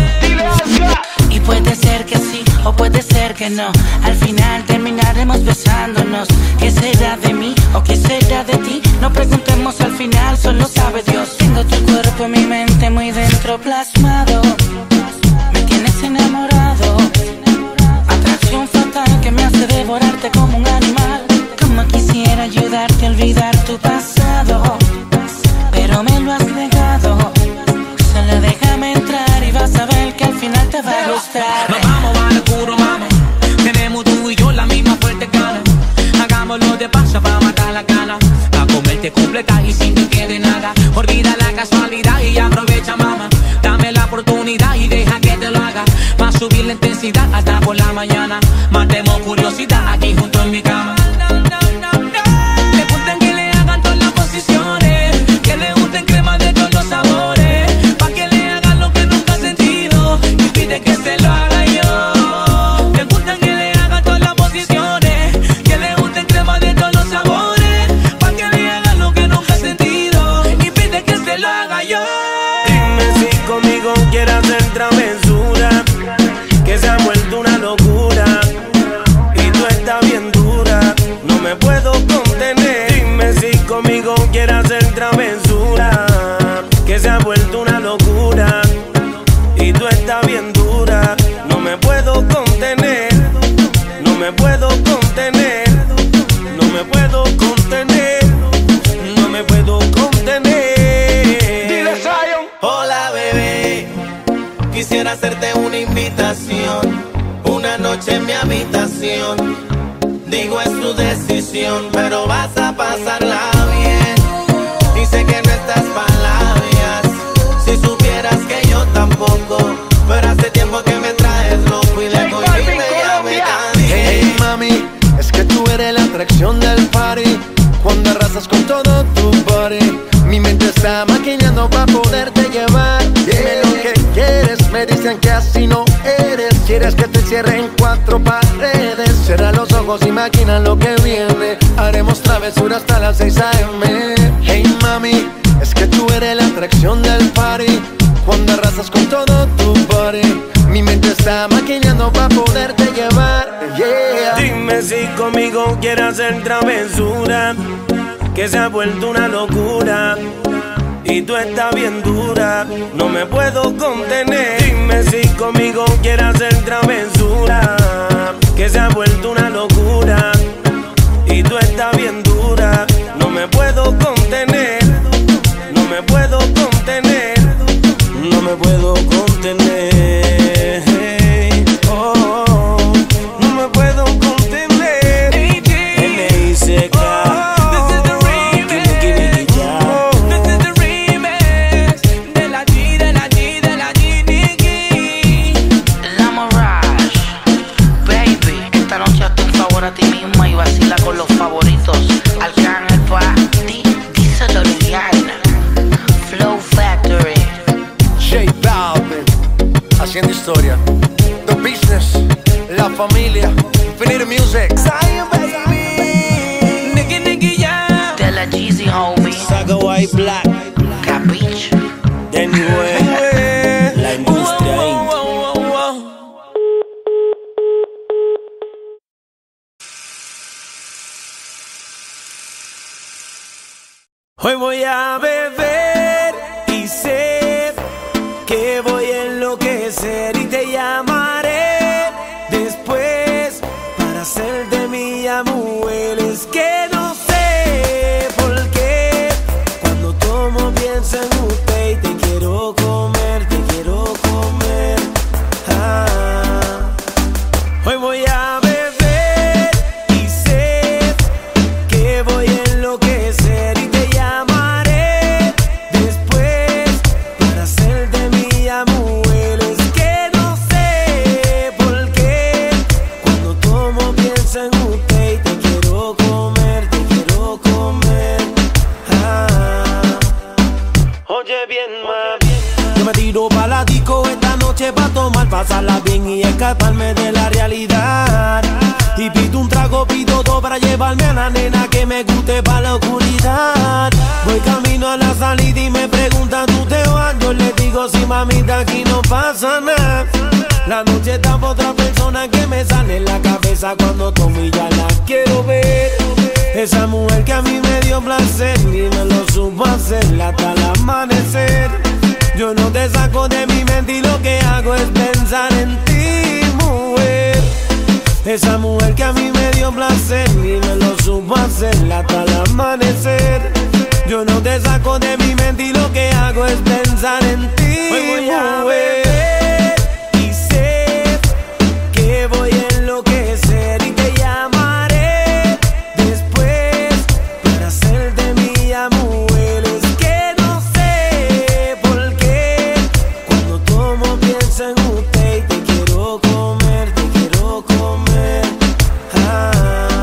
Speaker 16: Y puede ser que sí o puede ser que no, al final terminaremos besándonos. ¿Qué será de mí o qué será de ti? No preguntemos, al final solo sabe Dios. Tengo tu cuerpo en mi mente muy dentro plasmado, me tienes enamorado, atracción fatal que me hace devorarte como un animal. Como quisiera ayudarte a olvidar tu pasado, pero me lo has negado. Solo déjame entrar y vas a ver que al final te va a gustar.
Speaker 15: Nos vamos a lo puro, mami. Tenemos tú y yo la misma fuerte gana. Hagámoslo de paso para matar la gana. A comerte completa y sin que quede nada. Olvida la casualidad y aprovecha, mamá. Dame la oportunidad y deja que te lo haga. Pa' subir la intensidad hasta por la mañana. Matemos curiosidad aquí junto en mi cama. Le gustan que le hagan todas las posiciones, que le gusten crema de todos los sabores, pa' que le hagan lo que nunca ha sentido y pide que se lo haga yo. Le gustan que le hagan todas las posiciones, que le gusten crema de todos los sabores, pa' que le hagan lo que nunca ha sentido y pide que se lo haga yo.
Speaker 1: Dime si conmigo quieres hacer travesura, que se ha vuelto una locura. Y tú estás bien dura. No me puedo contener. No me puedo contener. No me puedo contener. No me puedo contener.
Speaker 9: Dile, Zion.
Speaker 13: Hola, bebé. Quisiera hacerte una invitación. Una noche en mi habitación. Digo, es tu decisión, pero vas a pasarla bien. Y sé que no estás palabrias. Si supieras que yo tampoco. Pero hace tiempo que me traes loco y le voy y me llame nadie.
Speaker 11: Hey mami, es que tú eres la atracción del party. Cuando arrasas con todo tu body. Mi mente está maquinando para poderte llevar. Dime lo que quieres, me dicen que así no eres. Quieres que te cierre en cuatro paredes. Cierra los ojos y maquina lo que viene. Haremos travesura hasta las seis a eme. Hey mami, es que tú eres la atracción del party. Cuando arrasas con todo tu body. Mi mente está maquinando para poderte llevar. Yeah.
Speaker 1: Dime si conmigo quieres hacer travesura, que se ha vuelto una locura. Y tú estás bien dura. No me puedo contener. Dime si conmigo quieres hacer travesura, que se ha vuelto una locura. Y tú estás bien dura. No me puedo contener. No me puedo contener. No me puedo contener. Oh, oh, no me puedo contener. N I C K.
Speaker 15: This is the remix. This is the remix de la G, de la G, de la G, Nicky.
Speaker 16: La Mirage, baby, esta noche hazte un favor a ti misma y vacila con los favoritos. Arcángel pa' ti, díselo Rihanna. Flow Factory.
Speaker 11: J Balvin, haciendo historia. The Business, La Familia, Infinity Music.
Speaker 9: Zion, baby.
Speaker 15: Nicky, Nicky, yeah.
Speaker 16: De la Jeezy, homie.
Speaker 1: Saga White Black.
Speaker 16: Capiche.
Speaker 1: Anyway, la industria indie. Hoy voy a beber y sé que voy a enloquecer y te llamaré después para hacerte mía, mujer. Es que no sé por qué cuando tomo pienso en usted y te quiero comer, te quiero comer. Ah. Hoy voy a beber y sé que voy a enloquecer y te llamaré después para hacerte mía, mujer. Es que no sé por qué cuando tomo pienso en usted y te quiero comer, te quiero comer. Ah. Oye bien, mami, yo me tiro pa' la disco esta noche pa' tomar, pasarla bien y escaparme de la realidad. Y pido un trago, pido todo para llevarme a la nena que me guste pa' la oscuridad. Voy camino a la salida y me preguntan, ¿tú te vas? Yo le digo, sí, mamita, aquí no pasa nada. La noche está pa' otra persona que me sale en la cabeza cuando tomo y ya la quiero ver. Esa mujer que a mí me dio placer y me lo supo hacer hasta el amanecer. Yo no te saco de mi mente y lo que hago es pensar en ti, mujer. Esa mujer que a mí me dio placer y me lo supo hacer hasta el amanecer. Yo no te saco de mi mente y lo que hago es pensar en ti, mujer. Y sé que voy a enloquecer y te llamaré después para hacerte mía, mujer. Es que no sé por qué cuando tomo pienso en usted y te quiero comer, te quiero comer. Ah.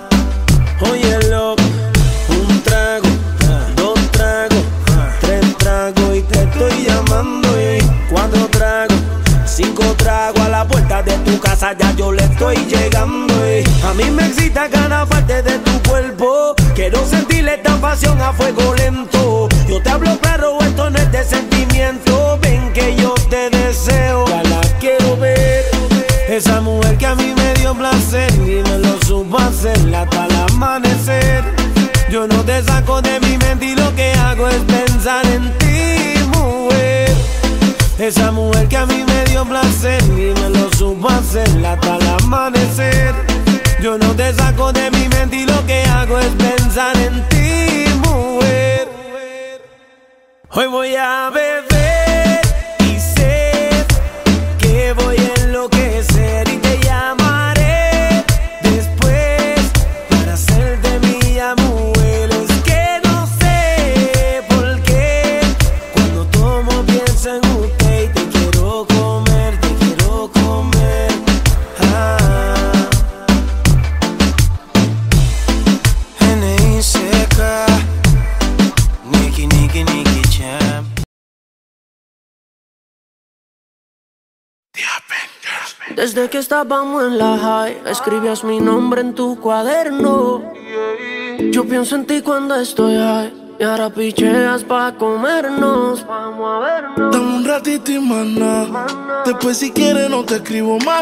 Speaker 1: Óyelo, un trago, dos tragos, tres tragos y te estoy llamando. Y cuatro tragos, cinco tragos, a la puerta de tu casa ya yo le estoy llegando. Y a mí me excita cada parte de tu cuerpo. Quiero sentirle esta pasión a fuego lento. Yo te hablo claro, esto no es de sentimiento. Ven que yo te deseo, ya la quiero ver. Esa mujer que a mí me dio placer y me lo supo hacer hasta el amanecer. Yo no te saco de mi mente y lo que hago es pensar en ti, mujer. Esa mujer que a mí me dio placer y me lo supo hacer hasta el amanecer. Yo no te saco de mi mente y lo que hago es pensar en ti, mujer. Hoy voy a beber y sé que voy a enloquecer y te llamaré después para hacerte mía, mujer. Es que no sé por qué cuando tomo pienso en usted y te quiero comer, te quiero comer. Ah. N I C K, Nicky, Nicky, Nicky Jam.
Speaker 13: Desde que estábamos en la high, escribías mi nombre en tu cuaderno. Yo pienso en ti cuando estoy high y ahora picheas pa' comernos. Vamos a vernos.
Speaker 17: Dame un ratito y maná. Después si quieres no te escribo más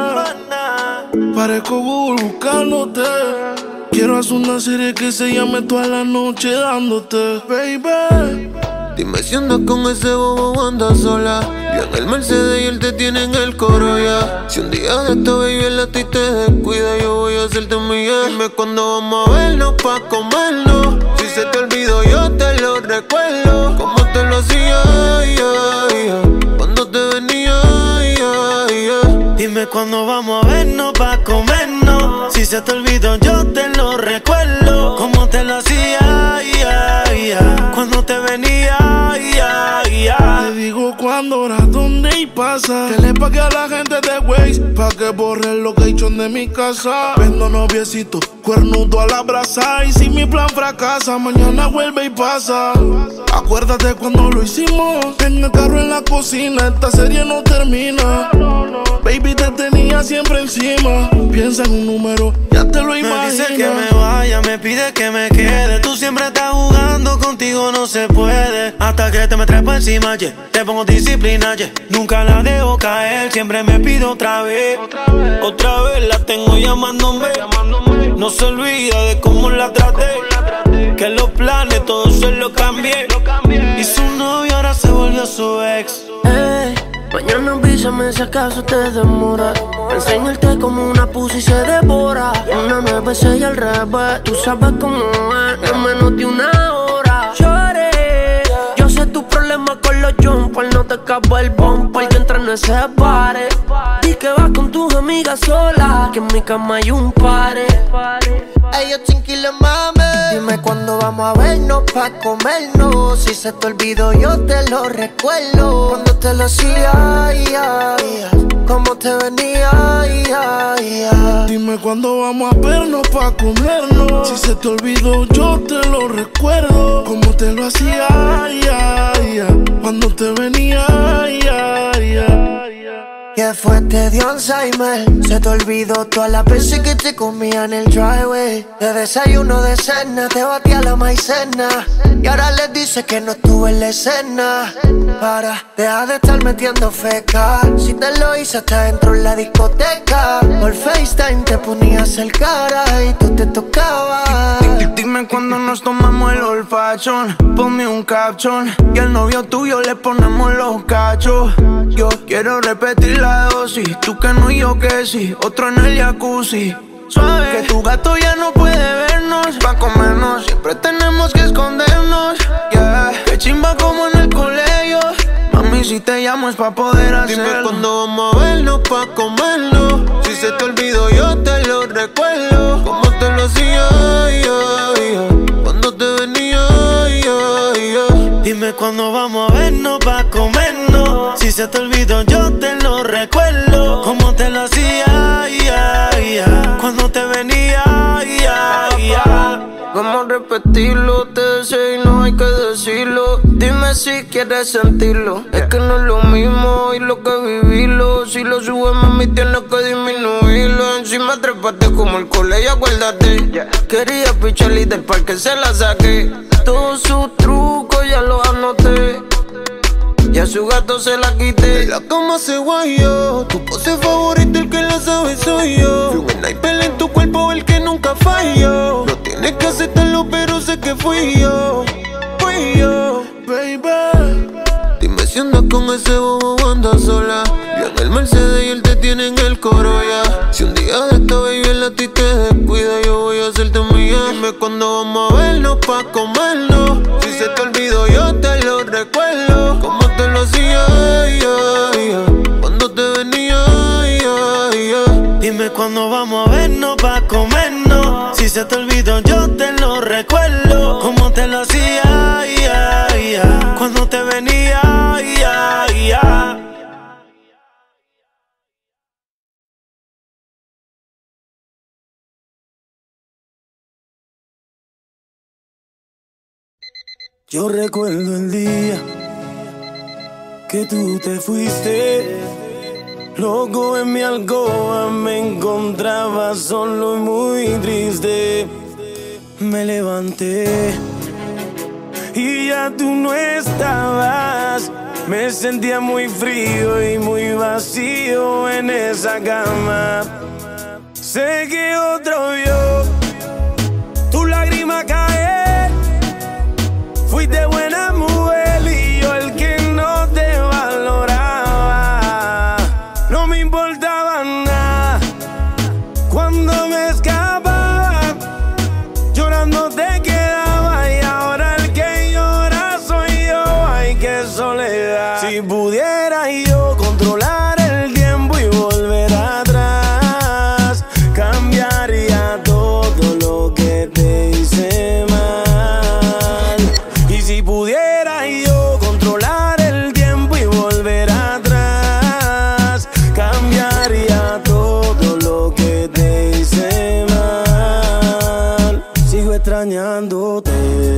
Speaker 17: nada. Parezco Google buscándote. Quiero hacer una serie que se llame Toda la Noche Dándote, baby.
Speaker 18: Dime si andas con ese bobo o andas sola. Yo en el Mercedes y él te tiene en el coro ya. Si un día de esto baby el a ti te descuida, yo voy a hacerte mía. Dime cuándo vamos a vernos pa' comernos. Si se te olvidó yo te lo recuerdo. Como te lo hacía, yeah, yeah. Cuando te venía, yeah, yeah.
Speaker 1: Dime cuándo vamos a vernos pa' comernos. Si se te olvidó yo te lo recuerdo. Como te lo hacía, yeah, yeah. Cuando te venía, yeah, yeah.
Speaker 17: Te digo cuándo, hora, dónde y pasa. Que le pague a la gente de Waze pa' que borre el location de mi casa. Vendo noviecito, cuernudo a la brasa. Y si mi plan fracasa, mañana vuelve y pasa. Acuérdate cuando lo hicimos en el carro en la cocina. Esta serie no termina. Baby, te tenía siempre encima. Piensa en un número, ya te lo imaginas.
Speaker 1: Me dice que me vaya, me pide que me quede. Tú siempre estás jugando, contigo no se puede. Hasta que te me trepo encima, yeah. Te pongo disciplina, yeah. Nunca la dejo caer, siempre me pido otra vez. Otra vez, otra vez la tengo llamándome. llamándome. No se olvida de cómo la traté. Que los planes todos se los cambié. Lo cambié. Y su novio ahora se volvió su ex.
Speaker 13: Hey, mañana avísame si acaso te demora. Enseñarte como una pussy se devora. Una me besé y al revés. Tú sabes cómo es, en menos de una hora. Lloré, yo sé tu problema con los jumpers. No te acaba el bumper que entra en ese pare. Di que vas con tus amigas solas, que en mi cama hay un pare.
Speaker 18: Ey, yo tranquila, mami.
Speaker 9: Dime cuándo vamos a vernos pa' comernos. Si se te olvidó yo te lo recuerdo. Cuando te lo hacía, yeah, yeah. Cómo te venía, yeah, yeah.
Speaker 17: Dime cuándo vamos a vernos pa' comernos. Si se te olvidó yo te lo recuerdo. Como te lo hacía, yeah, yeah. Cuando te venía, yeah, yeah.
Speaker 9: ¿Qué fue? Te dio Alzheimer. Se te olvidó todas las veces que te comía en el driveway. De desayuno, de cena, te batía la maicena. Y ahora les dice que no estuve en la escena. Para, deja de estar metiendo feca. Si te lo hice hasta dentro en la discoteca. Por FaceTime te ponías el cara y tú te tocabas.
Speaker 19: Dime cuando nos tomamos el olfachón. Ponme un caption y al novio tuyo le ponemos los cachos. Yo quiero repetir la dosis. Tú que no y yo que sí. Otro en el jacuzzi. Suave, que tu gato ya no puede vernos. Pa' comernos, siempre tenemos que escondernos. Yeah, que chimba como en el colegio. Mami, si te llamo es pa' poder hacerlo.
Speaker 18: Dime cuándo vamos a vernos pa' comernos. Si se te olvidó yo te lo recuerdo. Como te lo hacía, yeah, yeah. Cuando te venía, yeah, yeah.
Speaker 1: Dime cuándo vamos a vernos pa' comernos. Si se te olvidó yo te lo recuerdo. Como te lo hacía, yeah, yeah. Cuando te venía, yeah, yeah.
Speaker 19: Vamos a repetirlo, te deseo y no hay que decirlo. Dime si quieres sentirlo. Es que no es lo mismo y lo que vivirlo. Si lo subes, mami, tienes que disminuirlo. Encima trépate como el colegio, acuérdate. Quería pichar y del parque se la saqué. Todos sus trucos ya los anoté. Y a su gato se la quité.
Speaker 18: En la cama se guayó. Tu pose favorita, el que la sabe soy yo. Fui un sniper en tu cuerpo, el que nunca falló. No tienes que aceptarlo, pero sé que fui yo. Fui yo.
Speaker 17: Baby,
Speaker 18: dime si si andas con ese bobo anda sola. Yo en el Mercedes y él te tiene en el coro ya. Si un día de esta baby él a ti te descuida, yo voy a hacerte mía. Dime cuándo vamos a vernos pa' comernos. Si se te olvidó yo te lo recuerdo. Como te lo hacía, ay, ay, ay, cuando te venía, ay, ay, ay.
Speaker 9: Dime cuándo vamos a vernos pa' comernos. Si se te olvidó yo te lo recuerdo. Como te lo hacía, ay, ay, ay, cuando te venía, ay, ay, ay.
Speaker 1: Yo recuerdo el día que tú te fuiste. Loco en mi alcoba me encontraba solo y muy triste. Me levanté y ya tú no estabas. Me sentía muy frío y muy vacío en esa cama. Sé que otro vio tu lágrima caer. Fuiste buena mujer y yo el que no te valoraba. No me importaba nada cuando me escapaba. Llorando te quedaba y ahora el que llora soy yo. Ay, qué soledad. Si pudiera yo controlar el tiempo y volver atrás, cambiaría todo lo que te hice mal. Y si pudiera yo controlar el tiempo y volver atrás, cambiaría todo lo que te hice mal. Sigo extrañándote,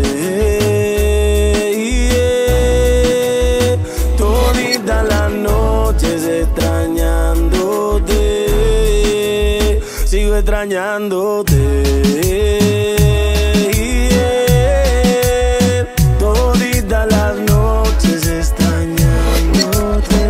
Speaker 1: yeah. Toditas las noches extrañándote. Sigo extrañándote, yeah. Toditas las noches extrañándote.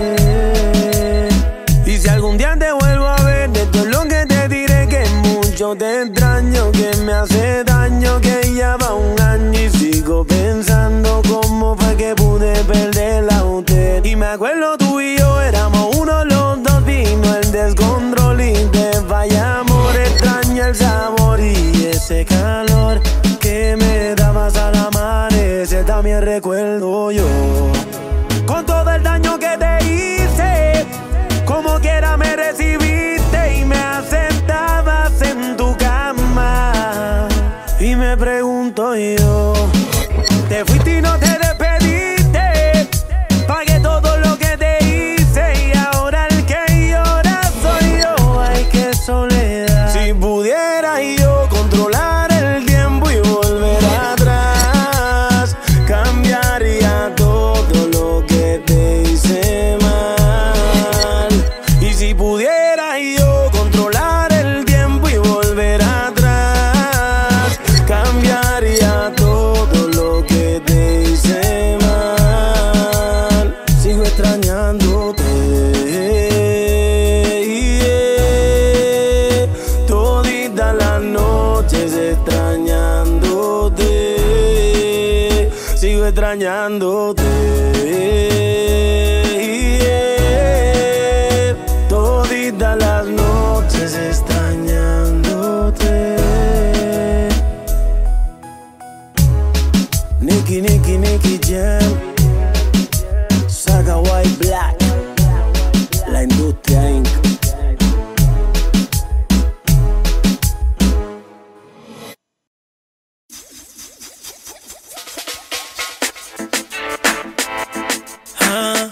Speaker 1: Y si algún día te vuelvo a ver, de todo lo que te diré que mucho te extraño, que me hace daño, que ya va un año y sigo pensando cómo fue que pude perderla a usted. Y me acuerdo tú y yo éramos uno los dos, vino el descontrol y te falla amor. Extraño el sabor y ese calor que me dabas al amanecer, también recuerdo yo. Con todo el daño que te hice, como quiera me recibiste y me aceptabas en tu cama. Y me pregunto yo, te fuiste y no te despediste, pagué todo lo que te hice y ahora el que llora soy yo. Ay, qué soledad. Si pudiera yo controlar el tiempo y volver atrás, cambiaría todo lo que te hice mal. Y si pudiera yo controlar el tiempo y volver atrás, cambiaría todo lo que te hice mal. Sigo extrañándote, yeah. Toditas las noches extrañándote. Sigo extrañándote, yeah. Toditas las noches extrañándote. Nicky, Nicky, Nicky Jam, Saga White Black, La Industria incorporated. Ah.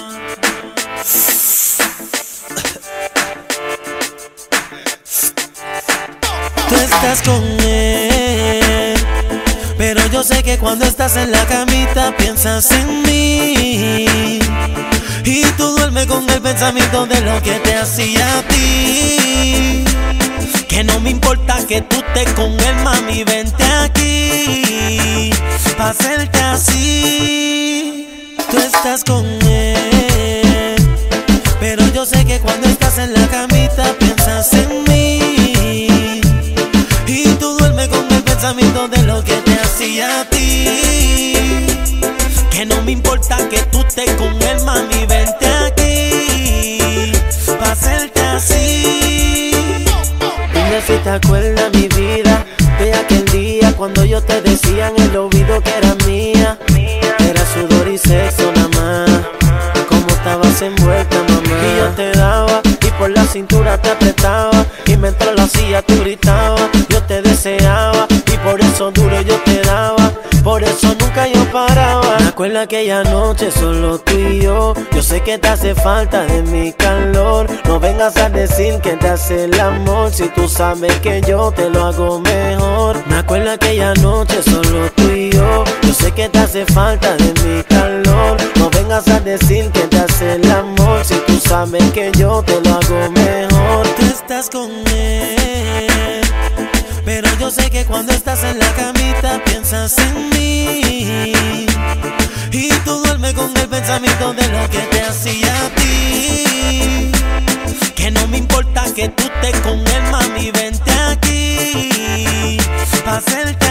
Speaker 9: Tú estás con él, pero yo sé que cuando estás en la camita piensas en mí. Y tú duermes con el pensamiento de lo que te hacía a ti. Que no me importa que tú estés con él, mami, vente aquí pa' hacerte así. Tú estás con él, pero yo sé que cuando estás en la camita piensas en mí. Y tú duermes con el pensamiento de lo que te hacía a ti. Que no me importa que tú estés con él,
Speaker 1: mami, vente aquí, pa' hacerte así.
Speaker 20: Dime si te acuerdas, mi vida, de aquel día cuando yo te decía en el oído que era mía. Era sudor y sexo nada más, como estabas envuelta, mamá. Y yo te daba, y por la cintura te apretaba, y mientras lo hacía tú gritabas. Yo te deseaba, y por eso duro yo te daba, por eso nunca yo paraba. Me acuerdo aquella noche solo tú y yo. Yo sé que te hace falta de mi calor. No vengas a decir que te hace el amor, si tú sabes que yo te lo hago mejor. Me acuerdo aquella noche solo tú y yo. Yo sé que te hace falta de mi calor. No vengas a decir que te hace el amor, si tú sabes que yo te lo hago mejor.
Speaker 1: Tú estás con él, pero yo sé que cuando estás en la camita piensas en mí, y tú duermes con el pensamiento de lo que te hacía a ti. Que no me importa que tú estés con él, mami, vente aquí, pa' hacerte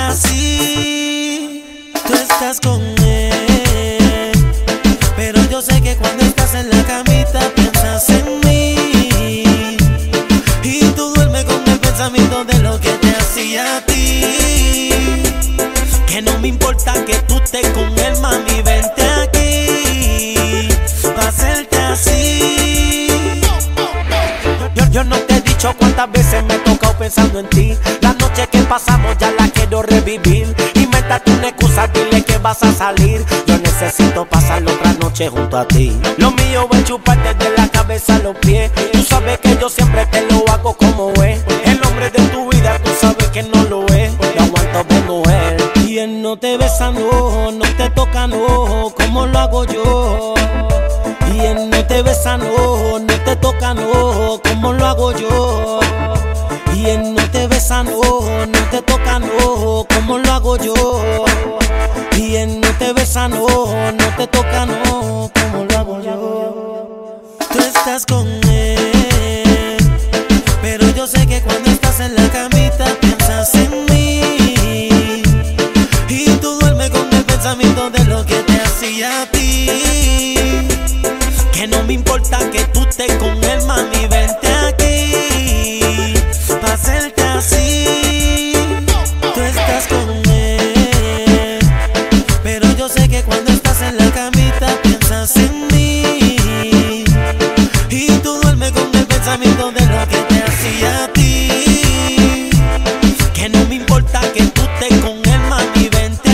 Speaker 1: así. Tú estás con él, pero yo sé que cuando estás en la camita piensas en mí, y tú duermes con el pensamiento de lo que te hacía a ti. Que no me importa que tú estés con él, mami, vente aquí, pa' hacerte así. Yo, yo no te he dicho cuántas veces me he tocado pensando en ti. La noche que pasamos ya la quiero revivir. Invéntate una excusa, dile que vas a salir. Yo necesito pasar otra noche junto a ti. Lo mío es chuparte de la cabeza a los pies. Tú sabes que yo siempre te lo hago como es. El hombre de tu vida, tú sabes que no lo es. Yo aguanto de mujer. Y él no te besa, no, no te toca, no, como lo hago yo. Y él no te besa, no, no te toca, no, como lo hago yo. Y él no te besa, no, no te toca, no, como lo hago yo. Y él no te besa, no, no te toca, no, como lo hago yo. Tú estás con él, pero yo sé que cuando estás en la camita piensas en mí, y tú duermes con el pensamiento de lo que te hacía a ti. Que no me importa que tú estés con él, mami, vente aquí, pa' hacerte así. Tú estás con él, pero yo sé que cuando estás en la camita piensas en mí, y tú duermes con el pensamiento de lo que te hacía a ti. Que no me importa que tú estés con él, mami, vente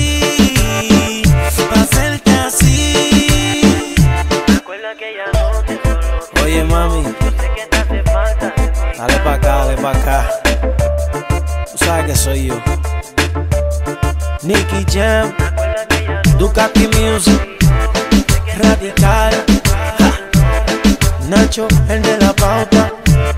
Speaker 1: aquí, pa' hacerte así.
Speaker 20: Oye, mami, dale pa' acá, dale pa' acá. Tú sabes que soy yo, Nicky Jam, Ducati Music, Radical, ja. Nacho, el de la pauta.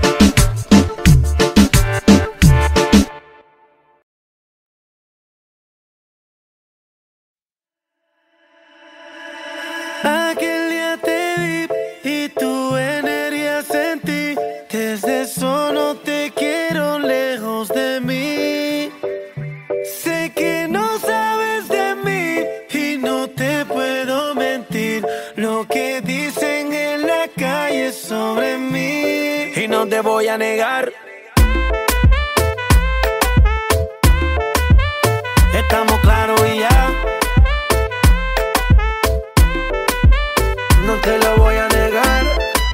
Speaker 1: Aquel día te vi y tu energía sentí. Desde eso no te quiero lejos de mí. Sé que no sabes de mí y no te puedo mentir. Lo que dicen en la calle sobre mí, y no te voy a negar. Estamos claros y ya. No te lo voy a negar.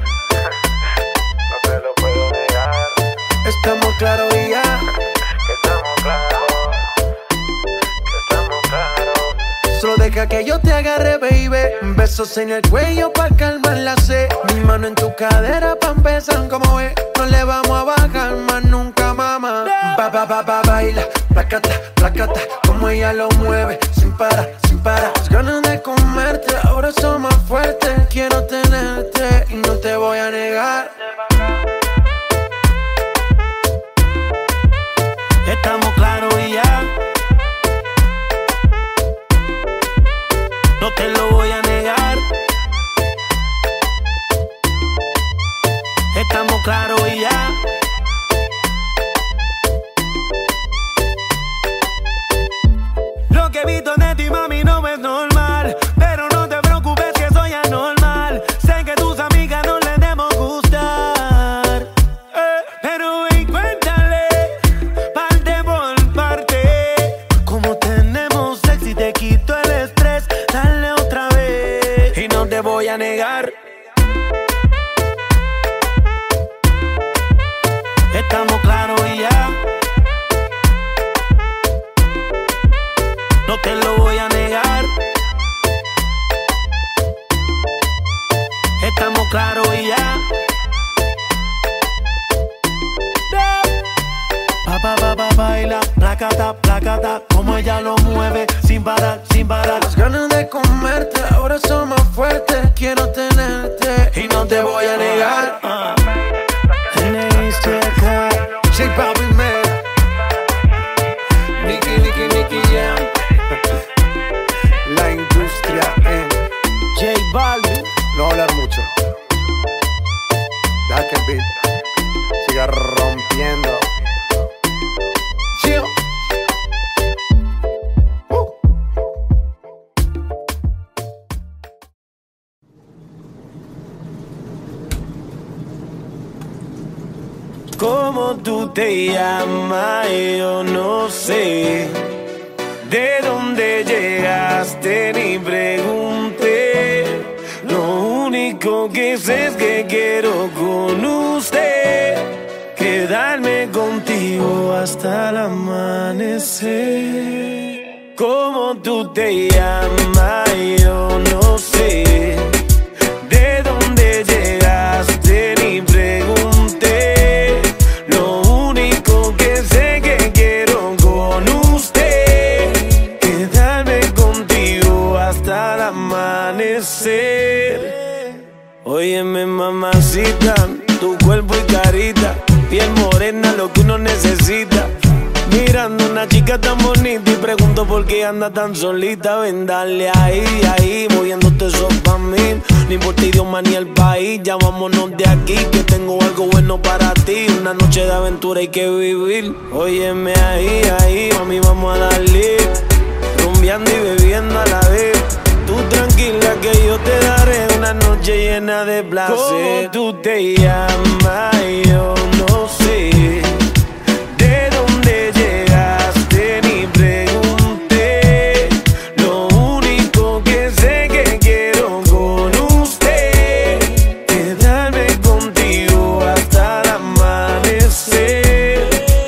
Speaker 2: No te lo puedo negar.
Speaker 1: Estamos claros y ya.
Speaker 2: Estamos claros. Estamos claros.
Speaker 19: Solo deja que yo te agarre, baby. Besos en el cuello pa' calmar la sed. Mi mano en tu cadera pa' empezar como es. No le vamos a bajar más nunca, mamá. Pa, pa, pa, pa, baila, placata, placata. Como ella lo mueve, sin parar, sin parar. Las ganas de comerte, ahora son más fuertes. Quiero tenerte y no te voy a negar.
Speaker 1: Estamos claros y ya. No te lo voy a negar. Estamos claros y ya. Lo que he visto de ti, mami, no es normal. Pero no te preocupes que soy anormal. estamos claros y ya. No te lo voy a negar. Estamos claros y ya. Pa, pa, pa, pa, baila, placata, placata, como ella lo mueve, sin parar, sin parar.
Speaker 19: Las ganas de comerte ahora son más fuertes. Quiero tenerte
Speaker 1: y no te voy a negar. uh.
Speaker 19: J Balvin, man. Nicky, Nicky, Nicky Jam. La industria en
Speaker 1: J Balvin.
Speaker 14: No hablar mucho. Deja que el beat siga rompiendo.
Speaker 19: Chill.
Speaker 14: Uh.
Speaker 1: ¿Cómo tú te llamas? Yo no sé. ¿De dónde llegaste? Ni pregunté. Lo único que sé es que quiero con usted quedarme contigo hasta el amanecer. ¿Cómo tú te llamas? Yo no sé. ¿De dónde llegaste? Ni pregunté. Lo único que sé que quiero con usted quedarme contigo hasta el amanecer. Óyeme, mamacita, tu cuerpo y carita, piel morena, lo que uno necesita. Mirando una chica tan bonita y pregunto por qué anda tan solita. Ven, dale ahí, ahí, moviéndote eso pa' mí. No importa idioma ni el país, ya vámonos de aquí, que tengo algo bueno para ti. Una noche de aventura hay que vivir. Óyeme ahí, ahí, mami, vamos a darle. Rumbeando y bebiendo a la vez. Tú tranquila que yo te daré una noche llena de placer. ¿Cómo tú te llamas? Yo no sé. ¿De dónde llegaste? Ni pregunté. Lo único que sé que quiero con usted quedarme contigo hasta el amanecer.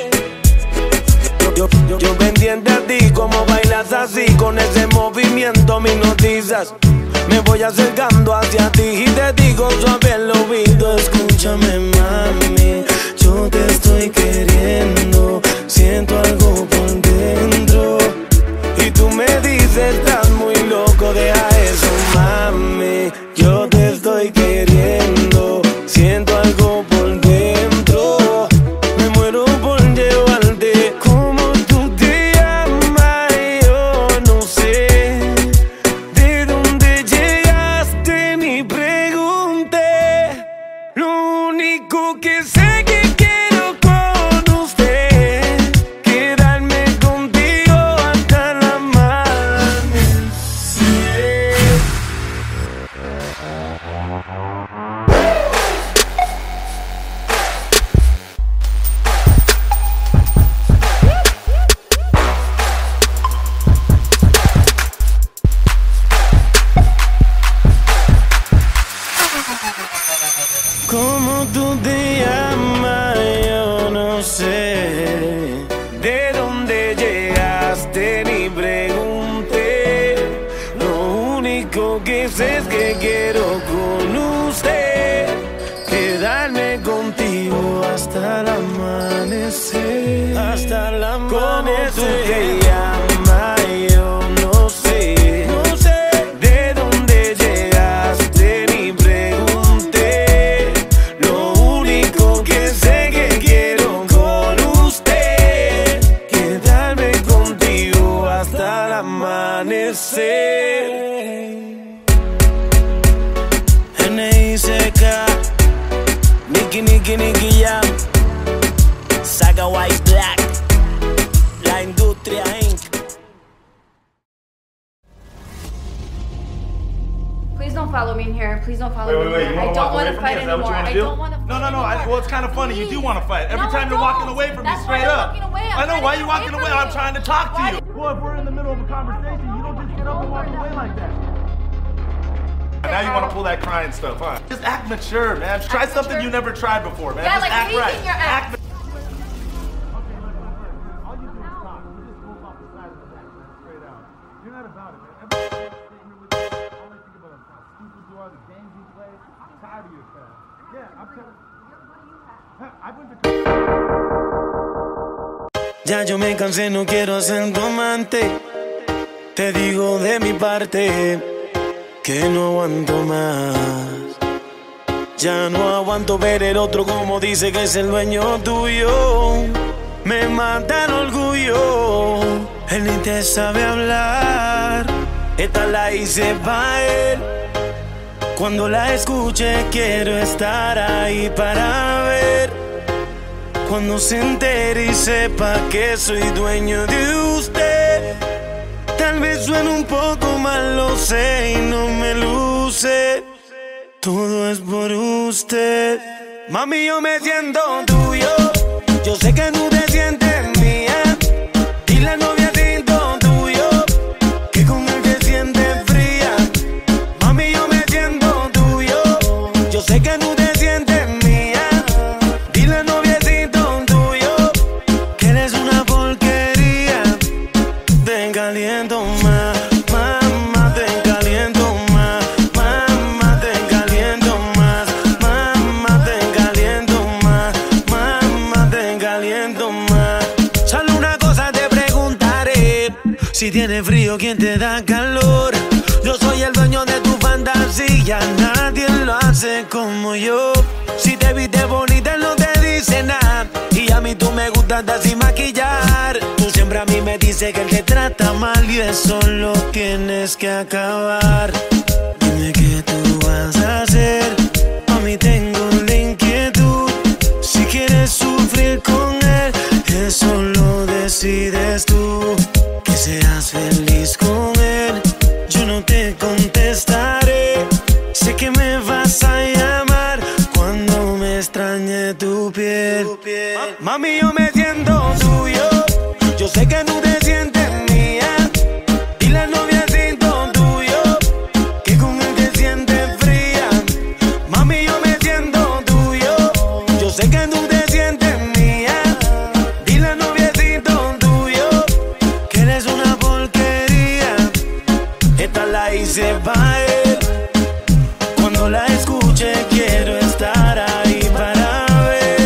Speaker 1: Yo, yo, yo pendiente a ti, como bailas así, con ese movimiento me hipnotizas. Me voy acercando hacia ti y te digo suave al oído. Escúchame, mami, yo te estoy queriendo. Siento algo por dentro y tú me dices, estás muy loco, deja eso, mami. Yo te estoy queriendo. Siento algo por dentro. Me muero por llevarte. ¿Cómo tú te llamas? Yo no sé. ¿De dónde llegaste? Ni pregunté. Lo único que sé que quiero con usted quedarme contigo hasta el amanecer. ¿Cómo tú te llamas? Yo no sé. ¿De dónde llegaste? Ni pregunté. Lo único que sé es que quiero con usted quedarme contigo hasta el amanecer. Hasta el amanecer. ¿Cómo tú te llamas? Yo no sé. No sé. ¿De dónde llegaste? Ni pregunté. Lo único que sé que quiero con usted quedarme contigo hasta el amanecer. N I C K, Nicky, Nicky, Nicky Jam, Saga White Black, La Industria incorporated.
Speaker 21: Please don't follow me in here. Please don't follow
Speaker 4: Wait,
Speaker 21: me
Speaker 4: wait,
Speaker 21: in
Speaker 4: wait.
Speaker 21: here.
Speaker 4: You
Speaker 21: I
Speaker 4: want to
Speaker 21: don't
Speaker 4: walk
Speaker 21: want
Speaker 4: away
Speaker 21: to
Speaker 4: from me?
Speaker 21: fight
Speaker 4: Is that what you
Speaker 21: anymore.
Speaker 4: want
Speaker 21: I
Speaker 4: to do?
Speaker 21: don't want to
Speaker 4: No, no, no. I, well, it's kind of funny. You do want to fight. Every
Speaker 21: No,
Speaker 4: time
Speaker 21: I
Speaker 4: you're walking
Speaker 21: don't.
Speaker 4: away from me,
Speaker 21: That's
Speaker 4: straight
Speaker 21: why I'm
Speaker 4: up.
Speaker 21: walking away. I'm
Speaker 4: I know.
Speaker 21: trying
Speaker 4: Why
Speaker 21: to
Speaker 4: you
Speaker 21: get
Speaker 4: walking
Speaker 21: away
Speaker 4: away?
Speaker 21: from
Speaker 4: I'm
Speaker 21: you.
Speaker 4: trying to talk to
Speaker 21: Why
Speaker 4: you.
Speaker 21: did you-
Speaker 4: Well, if we're in the middle of a conversation, you don't just get up and walk away like that. Now you want to pull that crying stuff, huh? Just act mature, man. Try
Speaker 21: Act
Speaker 4: something
Speaker 21: mature?
Speaker 4: you never tried before, man.
Speaker 21: Yeah,
Speaker 4: Just
Speaker 21: like
Speaker 4: act
Speaker 21: taking
Speaker 4: right.
Speaker 21: your act.
Speaker 4: Act you play. I'm tired of your crap. Yeah, I'm tired. I went to.
Speaker 1: Ya yo me cansé, no quiero ser tu amante. Te digo de mi parte que no aguanto más. Ya no aguanto ver el otro como dice que es el dueño tuyo. Me mata el orgullo. Él ni te sabe hablar. Esta la hice pa' él. Cuando la escuche quiero estar ahí para ver. Cuando se entere y sepa que soy dueño de usted. Tal vez suene un poco mal, lo sé y no me luce. Todo es por usted. Mami, yo me siento tuyo. Yo sé que tú te sientes mía. Dile al noviecito tuyo que con él te sientes fría. Mami, yo me siento tuyo. Yo sé que tú te sientes mía. Dile al noviecito tuyo que eres una porquería. Te caliento más, mamá, te caliento más. Mamá, te caliento más. Mamá, te caliento más. Mamá, te caliento más. Solo una cosa te preguntaré: si tienes frío, ¿quién te da calor? Yo soy el dueño de tu fantasía. Nadie lo hace como yo. Si te viste bonita, él no te dice nada. Y a mí tú me gustas hasta sin maquillar. Tú siempre a mí me dices que él te trata mal y eso lo tienes que acabar. Dime qué tú vas a hacer. A mí tengo la inquietud. Si quieres sufrir con él, eso lo decides tú. Que seas feliz con él, yo no te contestaré. Sé que me vas a llamar cuando me extrañe tu piel. Mami, yo me siento tuyo. Yo sé que tú te sientes mía. Dile al noviecito tuyo que con él te sientes fría. Mami, yo me siento tuyo. Yo sé que tú te sientes mía. Dile al noviecito tuyo que eres una porquería. Esta la hice pa' él. Cuando la escuche quiero estar ahí para ver.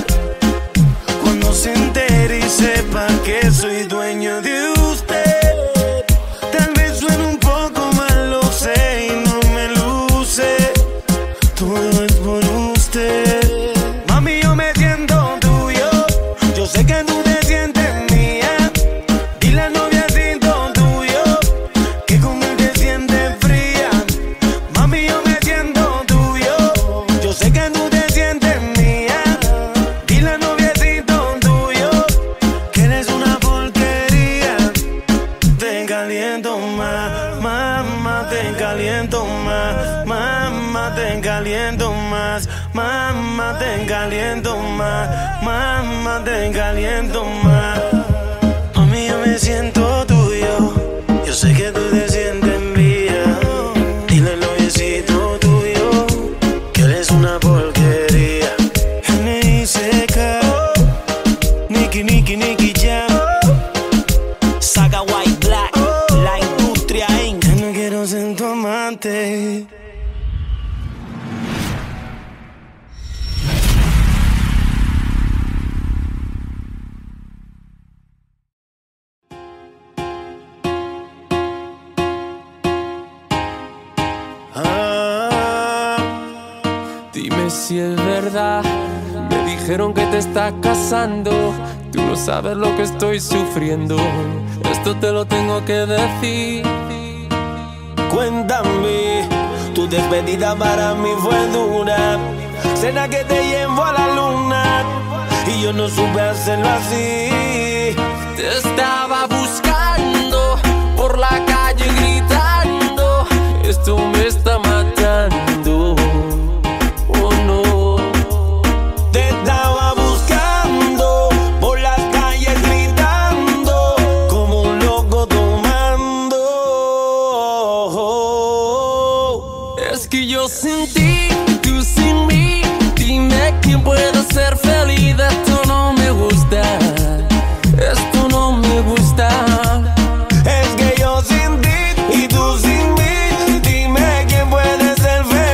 Speaker 1: Cuando se entere y sepa que soy dueño de usted. Tal vez suene un poco mal, lo sé y no me luce. Todo es por usted. Mami, yo me siento tuyo. Yo sé que tú te sientes mía. Dile al noviecito tuyo que con él te sientes fría. Mami, yo me siento tuyo. Yo sé que tú te sientes mía. Dile al noviecito tuyo que eres una porquería. Te caliento más, mamá, te caliento más. Mamá, te caliento más. Mamá, te caliento más. Mamá, te caliento más. Mami, yo me siento tuyo. Yo sé que tú te sientes mía. Dile al noviecito tuyo que eres una porquería. N I C K, Nicky, Nicky, Nicky Jam, Saga White Black, La Industria incorporated. No quiero ser tu amante.
Speaker 5: Dime si es verdad. Me dijeron que te estás casando. Tú no sabes lo que estoy sufriendo. Esto te lo tengo que decir.
Speaker 1: Cuéntame, tu despedida para mí fue dura. Cena que te llevo a la luna y yo no supe hacerlo así.
Speaker 5: Te estaba buscando por la calle gritando. Esto me está matando. Oh no.
Speaker 1: Te estaba buscando por las calles gritando como un loco tomando.
Speaker 5: Es que yo sin ti, tú sin mí. Dime quién puede ser feliz. Esto no me gusta. Esto no me gusta.
Speaker 1: Es que yo sin ti y tú sin mí. Dime quién puede ser feliz.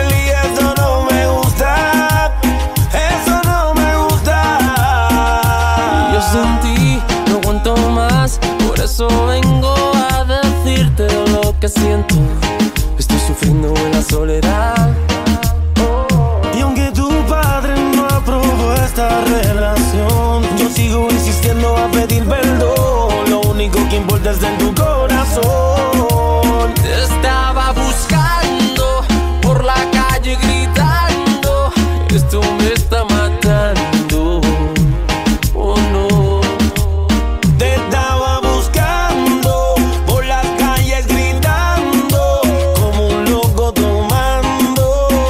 Speaker 1: único que importa es en tu corazón.
Speaker 5: Te estaba buscando por la calle gritando, esto me está matando, oh no.
Speaker 1: Te estaba buscando por las calles gritando, como un loco tomando.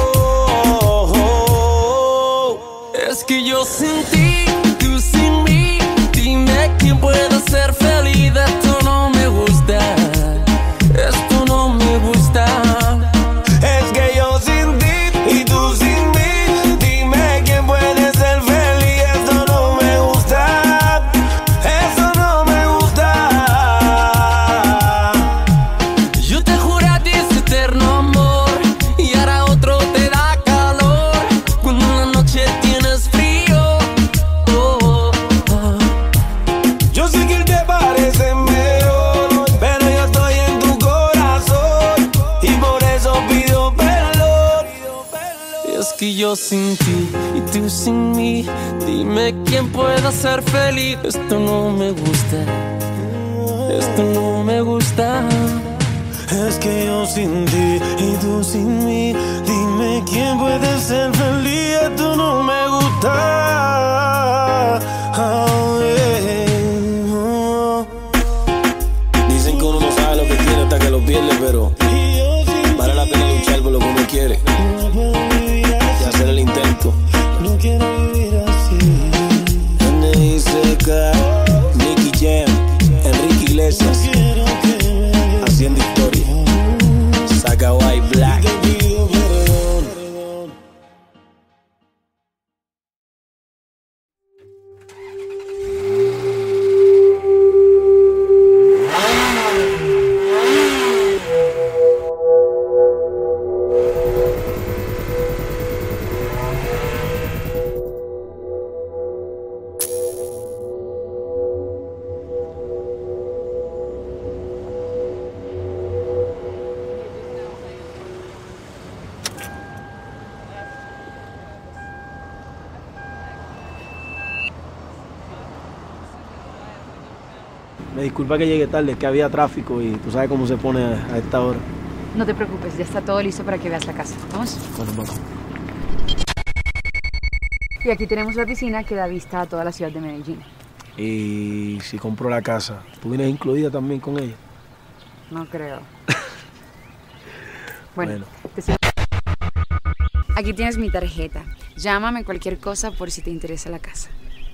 Speaker 5: Es que yo sin ti, tú sin mí, dime quién puede ser feliz. Esto no me gusta, esto no me gusta.
Speaker 1: Es que yo sin ti y tú sin mí, dime quién puede ser feliz. Esto no me gusta, esto no me gusta.
Speaker 5: Yo te juré a ti ese eterno amor y ahora otro te da calor cuando en la noche tienes frío. Oh, oh, oh.
Speaker 1: Yo sé que él te parece mejor, pero yo estoy en tu corazón y por eso pido perdón.
Speaker 5: Es que yo sin ti y tú sin mí, dime quién pueda ser feliz. Esto no me gusta, esto no me gusta.
Speaker 1: Es que yo sin ti y tú sin mí, dime quién puede ser feliz. Esto no me gusta. Oh, yeah. Oh.
Speaker 8: Dicen que uno no sabe lo que tiene hasta que lo pierde, pero vale la pena luchar por lo que uno quiere y hacer el intento.
Speaker 1: No quiero vivir así.
Speaker 8: N I C K, Nicky Jam, Enrique Iglesias, haciendo historia. Saca White Black. Me disculpa que llegue tarde, es que había tráfico y tú sabes cómo se pone a, a esta hora.
Speaker 3: No te preocupes, ya está todo listo para que veas la casa. ¿Vamos?
Speaker 8: Bueno, vamos.
Speaker 3: Y aquí tenemos la piscina que da vista a toda la ciudad de Medellín.
Speaker 8: Y si compro la casa, ¿tú vienes incluida también con ella?
Speaker 3: No creo. Bueno,
Speaker 8: Bueno.
Speaker 3: te sigo. Aquí tienes mi tarjeta. Llámame cualquier cosa por si te interesa la casa.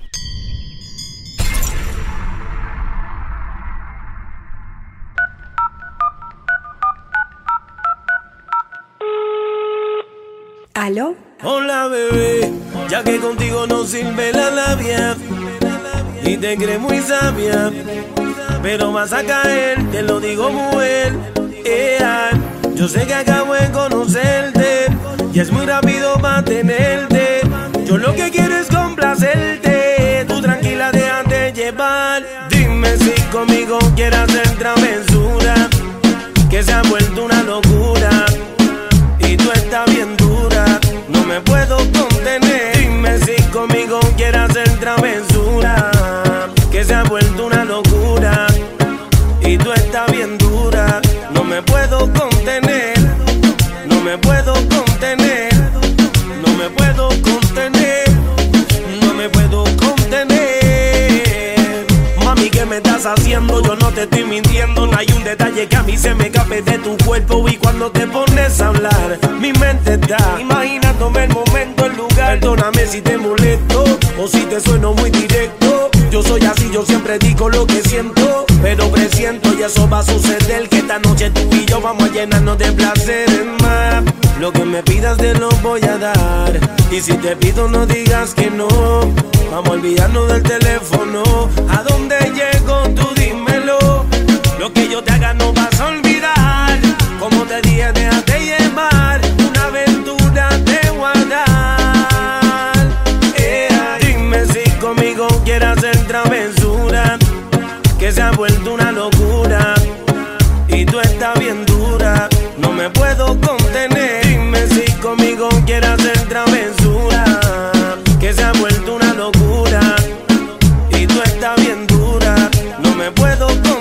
Speaker 6: ¿Aló?
Speaker 1: Hola bebé, ya que contigo no sirve la labia y te crees muy sabia, pero vas a caer, te lo digo mujer. Yeah. Yo sé que acabo de conocerte y es muy rápido para tenerte. Yo lo que quiero es complacerte, tú tranquila déjate llevar. Dime si conmigo quieres hacer travesura, que se ha vuelto una locura y tú estás bien dura, no me puedo contener. Dime si conmigo quieres hacer travesura, que se ha vuelto una locura y tú estás bien dura, no me puedo contener, no me puedo contener, no me puedo contener, no me puedo contener. Mami, ¿qué me estás haciendo? Yo no te estoy mintiendo, no hay un detalle que a mí se me escape de tu cuerpo. Y cuando te pones a hablar, mi mente está imaginándome el momento, el lugar. Perdóname si te molesto o si te sueno muy directo. Yo soy así, yo siempre digo lo que siento, pero presiento y eso va a suceder, que esta noche tú y yo vamos a llenarnos de placeres más. Lo que me pidas te lo voy a dar, y si te pido no digas que no. Vamos a olvidarnos del teléfono. ¿A dónde llego? Tú dímelo. Lo que yo te haga no vas a olvidar. Como te dije, déjate llevar. Una aventura te voy a dar. Yeah. Dime si conmigo quieres hacer travesura, que se ha vuelto una locura y tú estás bien dura, no me puedo contener. Dime si conmigo quieres hacer travesura, que se ha vuelto una locura y tú estás bien dura, no me puedo contener.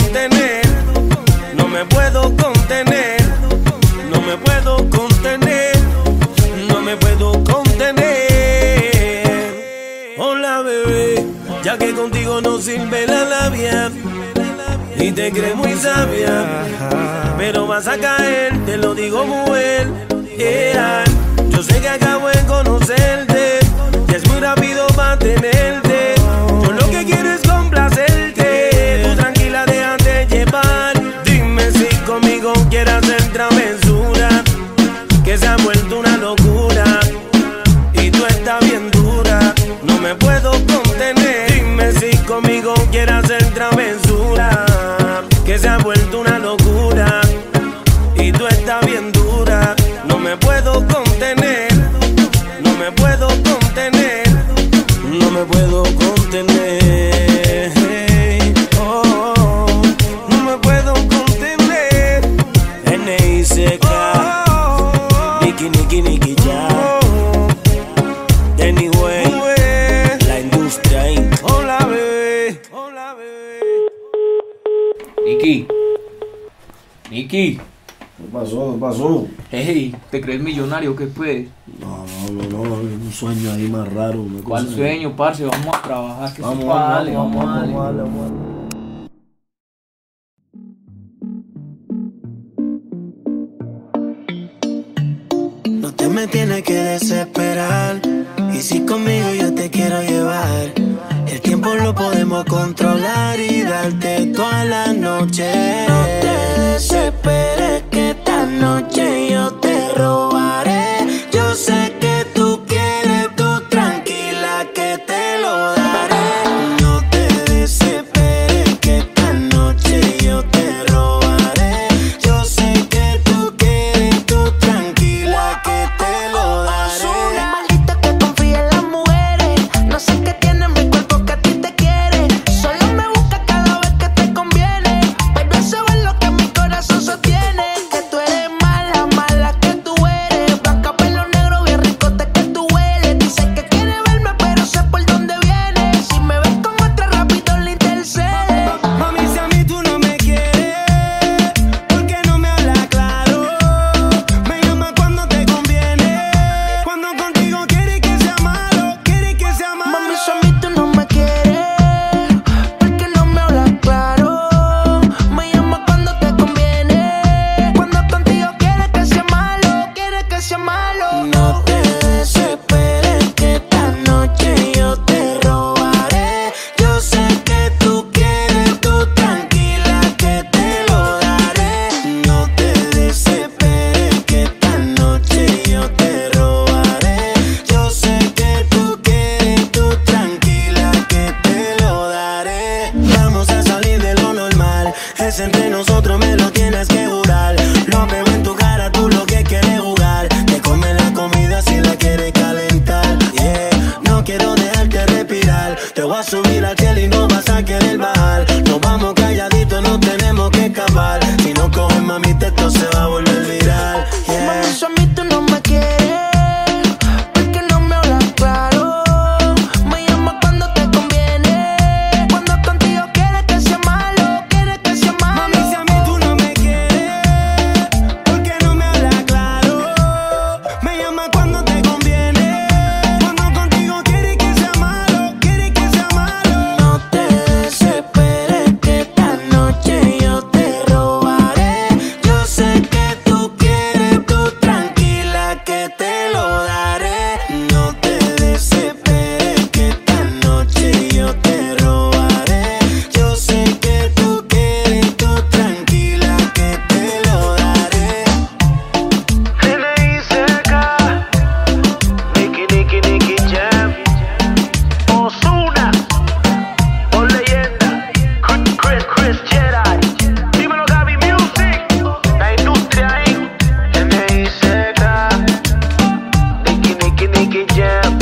Speaker 1: contener. Hola bebé, ya que contigo no sirve la labia y te crees muy sabia, pero vas a caer, te lo digo mujer. Yeah. Yo sé que acabo de conocerte y es muy rápido para tenerte. Yo lo que quiero es complacerte. Tú tranquila, déjate llevar. Dime si conmigo quieres hacer travesura, que se ha vuelto una locura y tú estás bien dura. No me puedo contener. Dime si conmigo quieres hacer travesura, que se ha vuelto una locura y tú estás bien dura. No me puedo contener, no me puedo contener, no me puedo contener. Oh, oh, no me puedo contener. N I C K, Nicky, Nicky, Nicky, ya. Anyway, la industria. Hola, bebé. Hola, bebé.
Speaker 7: Nicky. Nicky.
Speaker 8: ¿Qué pasó? ¿Qué pasó?
Speaker 7: Hey, ¿te crees millonario? ¿Qué pues?
Speaker 8: No, no, no, no, un sueño ahí más raro. Una
Speaker 7: ¿Cuál
Speaker 8: cosa
Speaker 7: sueño, parce? Vamos a trabajar, que
Speaker 8: Vamos,
Speaker 7: sí,
Speaker 8: vamos,
Speaker 7: vale,
Speaker 8: vamos,
Speaker 7: vamos,
Speaker 8: vamos,
Speaker 7: dale.
Speaker 8: vamos, vamos, vamos.
Speaker 9: No te me tienes que desesperar. Y si conmigo yo te quiero llevar, el tiempo lo podemos controlar y darte toda la noche. No te desesperes que esta noche yo te robaré. Yo sé que tú quieres, tú tranquila que te lo daré. No te desesperes que esta noche yo te robaré. Yo sé que tú quieres, tú tranquila que te lo daré. Soy un maldito que confía en las mujeres. No sé qué tiene en mi cuerpo que a ti te quiere. Solo me busca cada vez que te conviene. Baby, eso es lo que mi corazón sostiene. Que tú eres mala, mala que tú eres. Blanca, pelo negro, bien ricote que tú hueles. Dice que quiere verme, pero sé por dónde viene. Si me ves con otra, rápido le intercede. Mami, si a mí tú no me quieres, ¿por qué no me hablas claro? Me llama cuando te conviene. Cuando contigo quieres que sea malo, quieres que sea malo. Mami, si a mí tú no me quieres, ¿por qué no me hablas claro? Me llama cuando te conviene. Cuando contigo quieres que sea malo, quieres que sea malo. No te desesperes que esta noche yo te robaré. Yo sé que tú quieres, tú tranquila que te lo daré. No te desesperes que esta noche yo te robaré. Yo sé que tú quieres, tú tranquila que te lo daré. Vamos a salir de lo normal, es entre nosotros, me lo tienes que jurar. Lo veo en tu cara, tú lo que quieres jugar. Te comes la comida si la quieres calentar. Yeah, no quiero dejarte respirar. Te voy a subir al cielo y no vas a querer bajar. Nos vamos calladitos, no tenemos que escapar. Si no coges mamita, esto se va a volver viral. Yeah. Mami, si a mí tú no me quieres, ¿por qué no me hablas claro? Me llama cuando te conviene. Cuando contigo quieres que sea malo, quieres que sea malo. Mami, si a mí tú no me quieres, ¿por qué no me hablas claro? Me llama cuando te conviene. Cuando contigo quieres que sea malo, quieres que sea malo. No te desesperes que esta noche yo te robaré. Yo sé que tú quieres, tú tranquila que te lo daré. No te desesperes que esta noche yo te robaré. Yo sé que tú quieres, tú tranquila que te lo daré. N I C K, Nicky, Nicky, Nicky Jam, Ozuna, por leyenda, Chris, Chris Jedi, dímelo Gaby Music, la industria ahí. N I C K, Nicky, Nicky, Nicky Jam.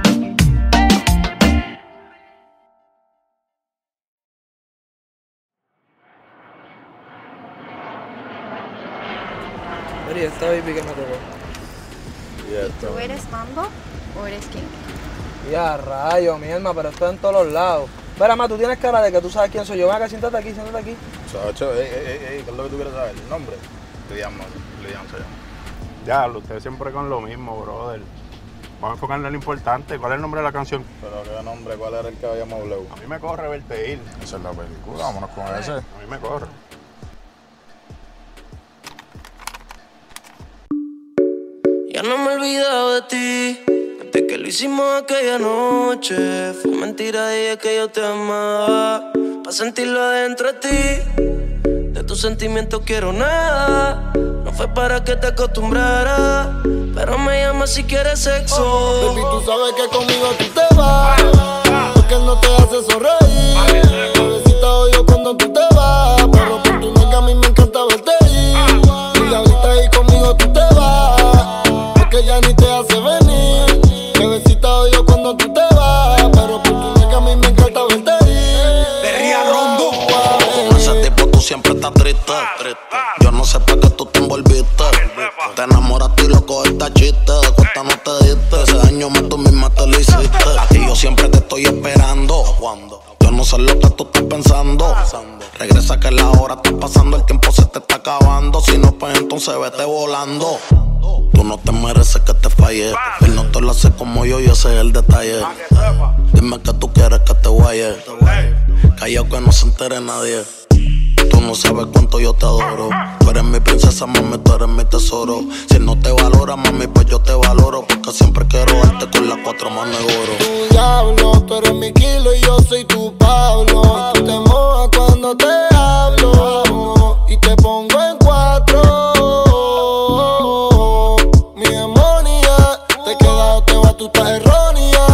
Speaker 10: Mira, esta baby que me tocó.
Speaker 3: ¿Tú eres mambo o eres king?
Speaker 10: Ya, rayo, mi alma, pero esto en todos los lados. Mira, ma, tú tienes cara de que tú sabes quién soy yo. Ven acá, siéntate aquí, siéntate aquí.
Speaker 4: Chacho, ey, ey, ey, ey, ¿qué es lo que tú quieres saber? ¿El nombre? Liam, Liam se llama. Ya, usted siempre con lo mismo, brother. Vamos a enfocarnos en lo importante. ¿Cuál es el nombre de la canción?
Speaker 2: Pero qué nombre, ¿cuál era el que habíamos hablado?
Speaker 4: A mí me corre verte ir.
Speaker 2: Esa es la película, vámonos con ese.
Speaker 4: A mí me corre.
Speaker 13: Ya no me he olvidado de ti, desde que lo hicimos aquella noche. Fue mentira, dije que yo te amaba, pa' sentirlo adentro de ti. De tus sentimientos quiero nada, no fue para que te acostumbraras, pero me llamas si quieres sexo.
Speaker 11: Oh, baby, tú sabes que conmigo tú te vas, porque él no te hace sonreír. Bebecita odio cuando tú te vas, pero por tu nega a mí me encanta verte ir. Y ahorita ahí conmigo tú te vas, porque ya ni te hace venir. Bebecita odio cuando tú te vas, pero por tu nega a mí me encanta verte ir.
Speaker 12: Berría Rondo. Con ese tipo tú siempre estás triste. Yo no sé para qué tú te envolviste. Te enamoraste y lo cogiste chiste. De cuesta no te diste. Ese daño más tú misma te lo hiciste. A ti yo siempre te estoy esperando. Yo no sé lo que tú estás pensando. Regresa que la hora está pasando, el tiempo se te está acabando. Si no, pues entonces vete volando. Tú no te mereces que te falle. Él no te lo hace como yo y ese es el detalle. Dime que tú quieres que te guaye. Callao que no se entere nadie. Tú no sabes cuánto yo te adoro. Tú eres mi princesa, mami, tú eres mi tesoro. Si no te valora, mami, pues yo te valoro, porque siempre quiero darte con las cuatro manos de oro.
Speaker 11: Tu diablo, tú eres mi kilo y yo soy tu Pablo. Tú te mojas cuando te hablo y te pongo en cuatro. Mi demonia, te queda o te va, tú estás errónea.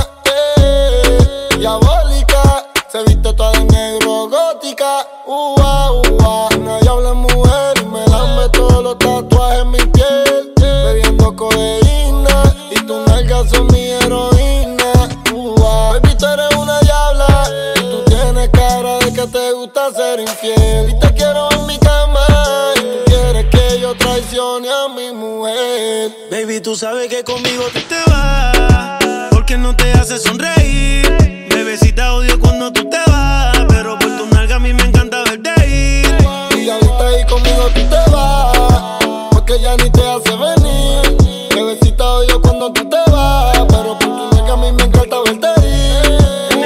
Speaker 11: Eh, diabólica, se viste toda de negro, gótica. Ua, ua, nadie habla mujer y me lambe todos los tatuajes en mi piel. Bebiendo codeína y tus nalgas son mi heroína. Ua, baby, tú eres una diabla y tú tienes cara de que te gusta ser infiel. Y te quiero en mi cama y tú quieres que yo traicione a mi mujer.
Speaker 13: Baby, tú sabes que conmigo tú te vas, porque no te hace sonreír. Bebecita odio cuando tú te vas, pero por tu nalga a mí me encanta verte ir.
Speaker 11: Y ahorita ahí conmigo tú te vas, porque ya ni te hace venir. Bebecita odio cuando tú te vas, pero por tu nalga a mí me encanta verte ir.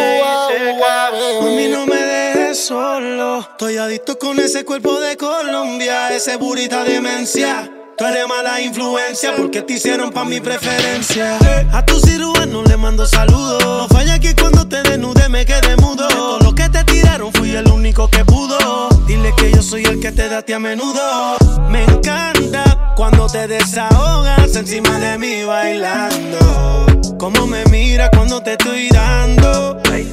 Speaker 13: Mami, no me dejes solo, estoy adicto con ese cuerpo de Colombia, ese burita demencia. Tú eres mala influencia porque te hicieron pa' mi preferencia. A tu cirujano le mando saludos. No falla que cuando te desnude me quedé mudo. De todo lo que te tiraron fui el único que pudo. Dile que yo soy el que te da a ti a menudo. Me encanta cuando te desahogas encima de mí bailando. Cómo me mira cuando te estoy dando. Me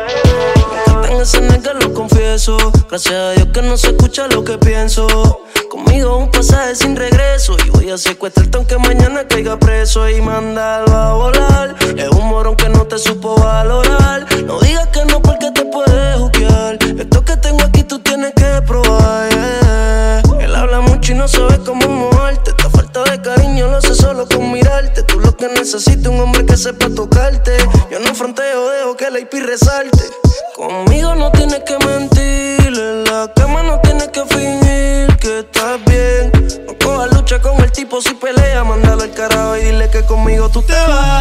Speaker 13: encantan esas nalgas, lo confieso. Gracias a Dios que no se escucha lo que pienso. Conmigo un pasaje sin regreso y voy a secuestrarte aunque mañana caiga preso y mandarlo a volar. Es un morón que no te supo valorar. No digas que no porque te puedes juquear. Esto que tengo aquí tú tienes que probar, yeah. Él habla mucho y no sabe cómo moverte. Esta falta de cariño lo sé solo con mirarte. Tú lo que necesitas un hombre que sepa tocarte. Yo no fronteo, dejo que la I P resalte. Conmigo no tienes que mentir, en la cama no tienes que fingir que estás bien. No cojas lucha con el tipo si pelea, mándalo al carajo y dile que conmigo tú te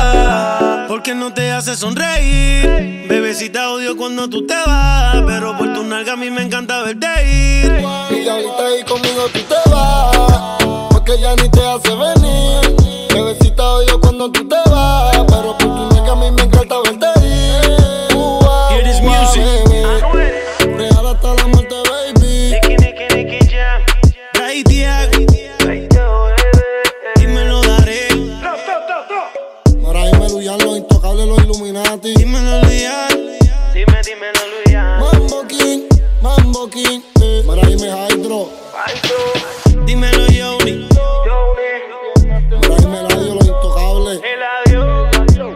Speaker 13: vas, porque no te hace sonreír. Bebecita odio cuando tú te vas, pero por tu nalga a mí me encanta verte ir.
Speaker 11: Y ahorita ahí conmigo tú te vas, porque ya ni te hace venir. Bebecita odio cuando tú te vas, pero por tu nalga a mí me encanta verte ir.
Speaker 13: Hear this music.
Speaker 11: Real hasta la muerte, baby.
Speaker 13: Nicky, Nicky, Nicky Jam. Ray Diago. Dímelo, daré.
Speaker 11: Ahora dime Luyan, los intocables, los Illuminati.
Speaker 13: Dímelo, Luyan. Dime, dímelo, Luyan.
Speaker 11: Mambo King, Mambo King. Eh. Ahora dime Hydro.
Speaker 13: Dímelo, Yoni.
Speaker 11: Ahora dime Eladio, los intocables.
Speaker 13: Eladio.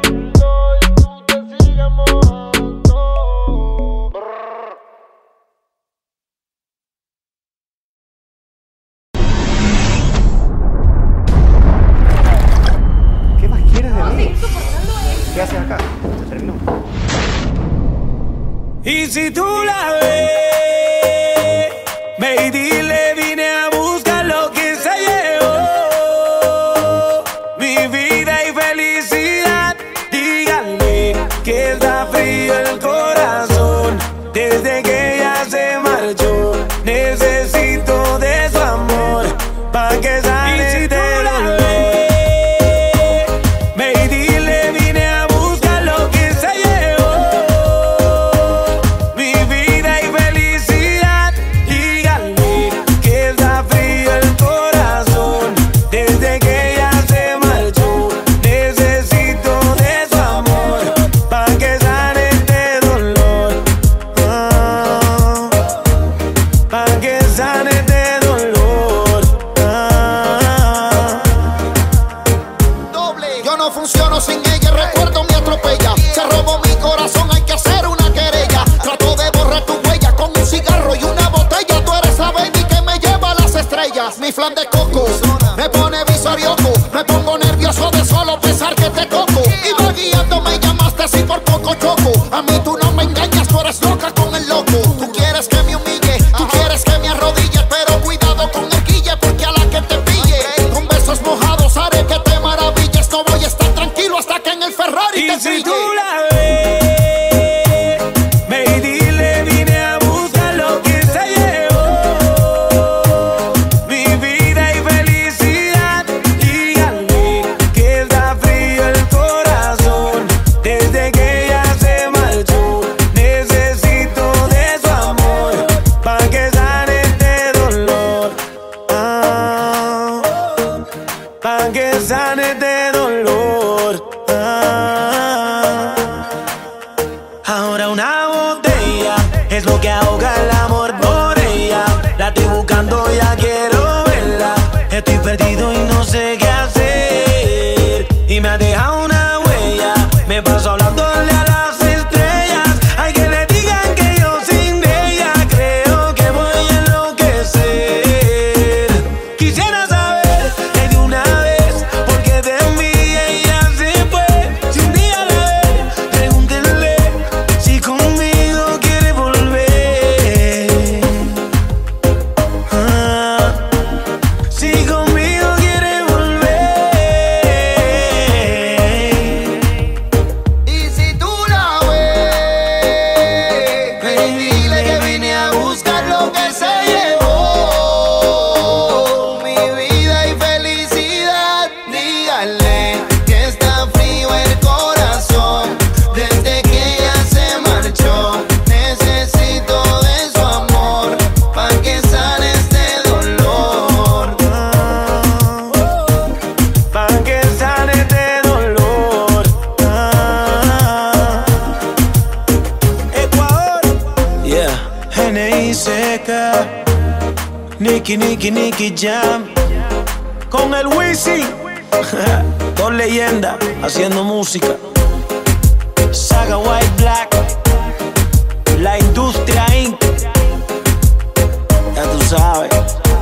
Speaker 14: ¿Qué más quieres de mí? ¿Qué haces acá? Se terminó.
Speaker 1: Y si tú la ves, ve y dile, vine a buscar lo que se llevó, mi vida y felicidad. que está frío el corazón desde que ella se marchó. Necesito de su amor pa' que sane si este dolor. Ve y dile, vine a buscar lo que se llevó, mi vida y felicidad. Dígale que está frío el corazón desde que ella se marchó. Necesito de su amor pa' que sane este dolor, ah, pa' que sane este dolor, ah.
Speaker 11: Yo no funciono sin ella, recuerdo me atropella. Se robó mi corazón, hay que hacer una querella. Trato de borrar tu huella con un cigarro y una botella. Tú eres la baby que me lleva a las estrellas. Mi flan de coco me pone visorioco. Me pongo nervioso de solo pensar que te toco. Iba guiando, me llamaste así por poco choco. A mí tú no me engañas, tú eres loca con el loco. Tú quieres que me humille, tú quieres que me arrodille, pero cuidado con el guille, porque a la que te pille con besos mojados haré que te maravilles. No voy a estar tranquilo hasta que en el Ferrari
Speaker 1: Y
Speaker 11: te
Speaker 1: si
Speaker 11: pille.
Speaker 1: tú la ves, ve y dile, vine a buscar lo que se llevó, mi vida y felicidad. Dígale que está frío el corazón desde que ella se marchó. Necesito de su amor pa' que sane este dolor, ah, pa' que sane este dolor, ah. Ahora una botella es lo que ahoga el amor por ella. La estoy buscando, ya quiero verla. Estoy perdido y no sé qué hacer. Y me ha dejado una huella. Me paso hablándole a las estrellas. Hay que le digan que yo sin ella creo que voy a enloquecer. Quisiera saber que de una vez por qué de mí ella se fue. Si un día la ve, pregúntenle si conmigo quiere volver, ah, si conmigo quiere volver.
Speaker 11: Y si tú la ves, ve y dile que vine a buscar lo que se llevó, mi vida y felicidad. Dígale que está frío el corazón desde que ella se marchó. Necesito de su amor pa' que sane este dolor,
Speaker 1: Pa' que sane este dolor, ah. Ecuador, yeah. N I seca, Nicky, Nicky, Nicky Jam, con el Wisin, dos leyendas haciendo música. Saga White Black, la industria incorporated. Ya tú sabes.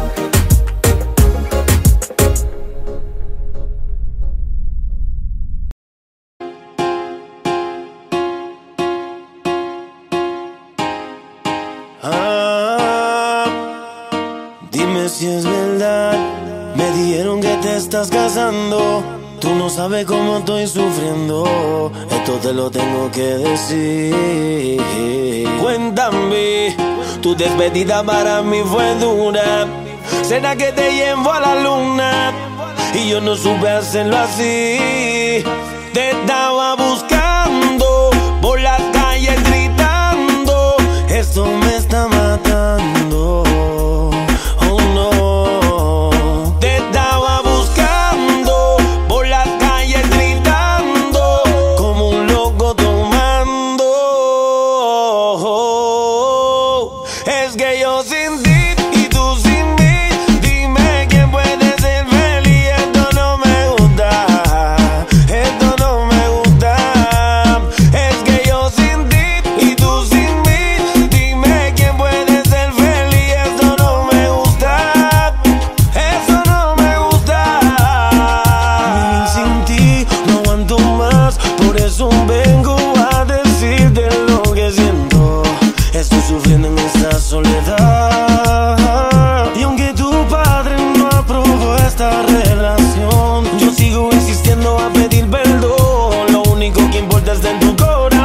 Speaker 1: Ah, dime si es verdad. Me dijeron que te estás casando. Tú no sabes cómo estoy sufriendo. Esto te lo tengo que decir. Cuéntame, tu despedida para mí fue dura. ¿Será que te llevo a la luna? Y yo no supe hacerlo así. Te estaba buscando por las calles gritando. Esto me está matando. Oh no. Te estaba buscando por las calles gritando como un loco tomando. Es que yo sin ti y tú sin mí. Dime quién puede ser feliz. Esto no me gusta. Esto no me gusta. Es que yo sin ti y tú sin mí. Dime quién puede ser feliz. Esto no me gusta. Eso no me gusta. Vivir sin ti no aguanto más. Por eso vengo a decirte lo que siento. Estoy sufriendo en esta soledad. Y aunque tu padre no aprobó esta relación, yo sigo insistiendo a pedir perdón. Lo único que importa es en tu corazón.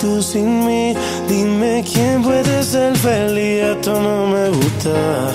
Speaker 1: tú sin mí. Dime quién puede ser feliz, esto no me gusta.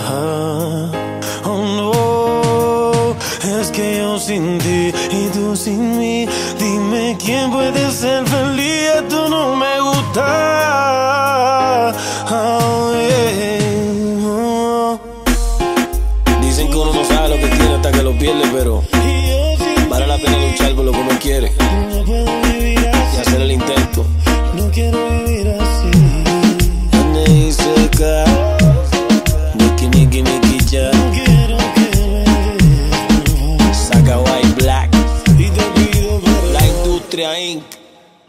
Speaker 1: Oh no, es que yo sin ti y tú sin mí. Dime quién puede ser feliz, esto no me gusta. Oh, yeah. Oh.
Speaker 8: Dicen que uno no sabe lo que tiene hasta que lo pierde, pero vale la pena luchar por lo que uno quiere y hacer el intento.
Speaker 1: No quiero vivir así.
Speaker 8: Aney seca, Nicky, Nicky, Nicky, ya.
Speaker 1: No quiero que me
Speaker 8: Saca White Black
Speaker 1: y te pido perdón.
Speaker 8: La Industria incorporated.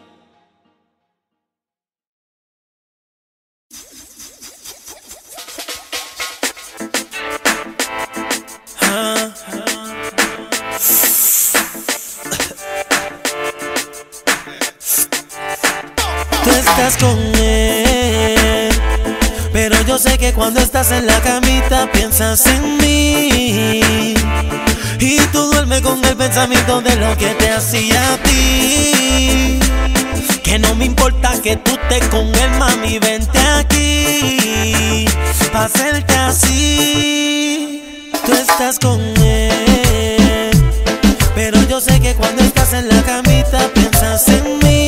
Speaker 20: Tú estás con él, pero yo sé que cuando estás en la camita piensas en mí. Y tú duermes con el pensamiento de lo que te hacía a ti. Que no me importa que tú estés con él, mami, vente aquí pa' hacerte así. Tú estás con él, pero yo sé que cuando estás en la camita piensas en mí.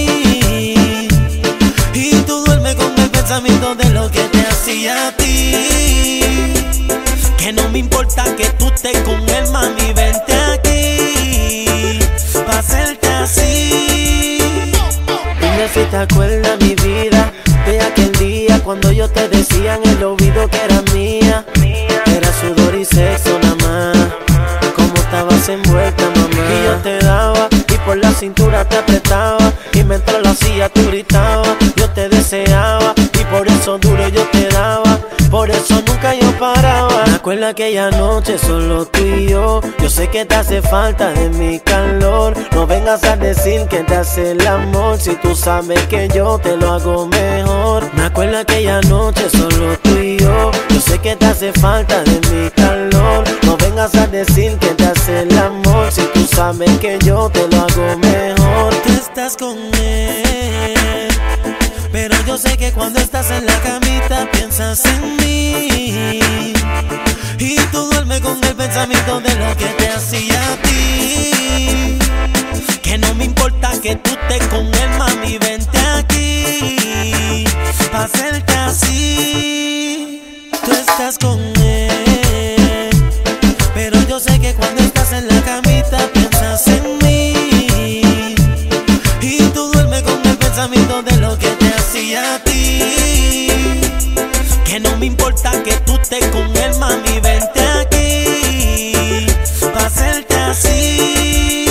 Speaker 20: Y tú duermes con el pensamiento de lo que te hacía a ti. Que no me importa que tú estés con él, mami, vente aquí pa' hacerte así. Dime si te acuerdas, mi vida, de aquel día cuando yo te decía en el oído que era mía. Era sudor y sexo nada más. Cómo estabas envuelta, mamá. Y yo te daba y por la cintura te apretaba. Y mientras lo hacía tú gritabas. Yo te deseaba y por eso duro yo te daba. Por eso nunca yo paraba. Me acuerdo aquella noche solo tú y yo. Yo sé que te hace falta de mi calor. No vengas a decir que te hace el amor si tú sabes que yo te lo hago mejor. Me acuerdo aquella noche solo tú y yo. Yo sé que te hace falta de mi calor. No vengas a decir que te hace el amor si tú sabes que yo te lo hago mejor. Tú estás con él, pero yo sé que cuando estás en la camita piensas en mí. Y tú duermes con el pensamiento de lo que te hacía a ti. Que no me importa que tú estés con él, mami, vente aquí pa' hacerte así. Tú estás con él, pero yo sé que cuando estás en la camita piensas en mí. Y tú duermes con el pensamiento de lo que te hacía a ti. Que no me importa que tú estés con él, mami, vente aquí pa' hacerte así.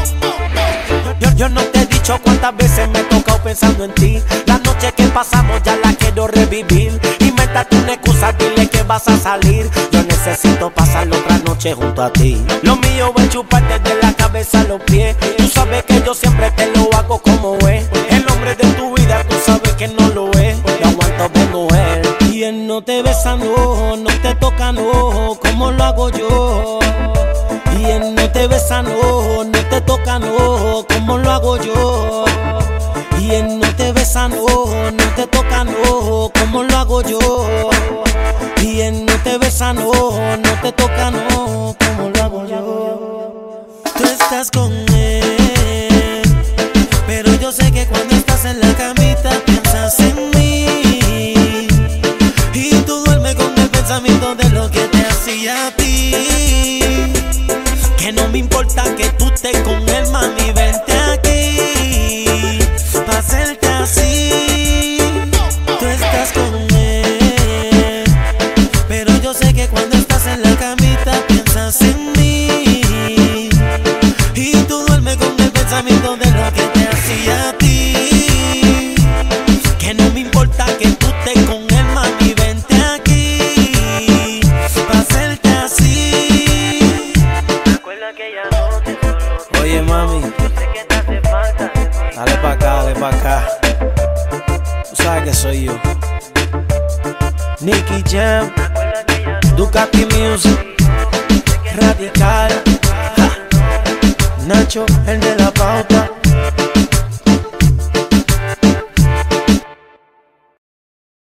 Speaker 20: Yo, yo no te he dicho cuántas veces me he tocado pensando en ti. La noche que pasamos ya la quiero revivir. Invéntate una excusa, dile que vas a salir. Yo necesito pasar la otra noche junto a ti. Lo mío es chuparte de la cabeza a los pies. Tú sabes que yo siempre te lo hago como es. El hombre de tu vida tú sabes que no lo es. Yo aguanto vengo él. Y él no te besa, no, no te toca, no, como lo hago yo. Y él no te besa, no, no te toca, no, como lo hago yo. Y él no te besa, no, no te toca, no, como lo hago yo. Y él no te besa, no, no te toca, no, como lo hago yo. Tú estás con él, pero yo sé que cuando estás en la camita piensas en mí. Y tú duermes con el pensamiento de lo que te hacía a ti. Que no me importa que tú estés con él, mami, vente aquí pa' hacerte así. Tú estás con él, pero yo sé que cuando estás en la camita piensas en mí. Y tú duermes con el pensamiento de lo que te hacía a ti. Que no me importa que tú estés con él, mami, vente aquí pa' hacerte así. Me acuerdo aquella noche solo. Oye, mami, dale pa' acá, dale pa' acá. Tú sabes que soy yo, Nicky Jam, Ducati Music, Radical, ja. Nacho, el de la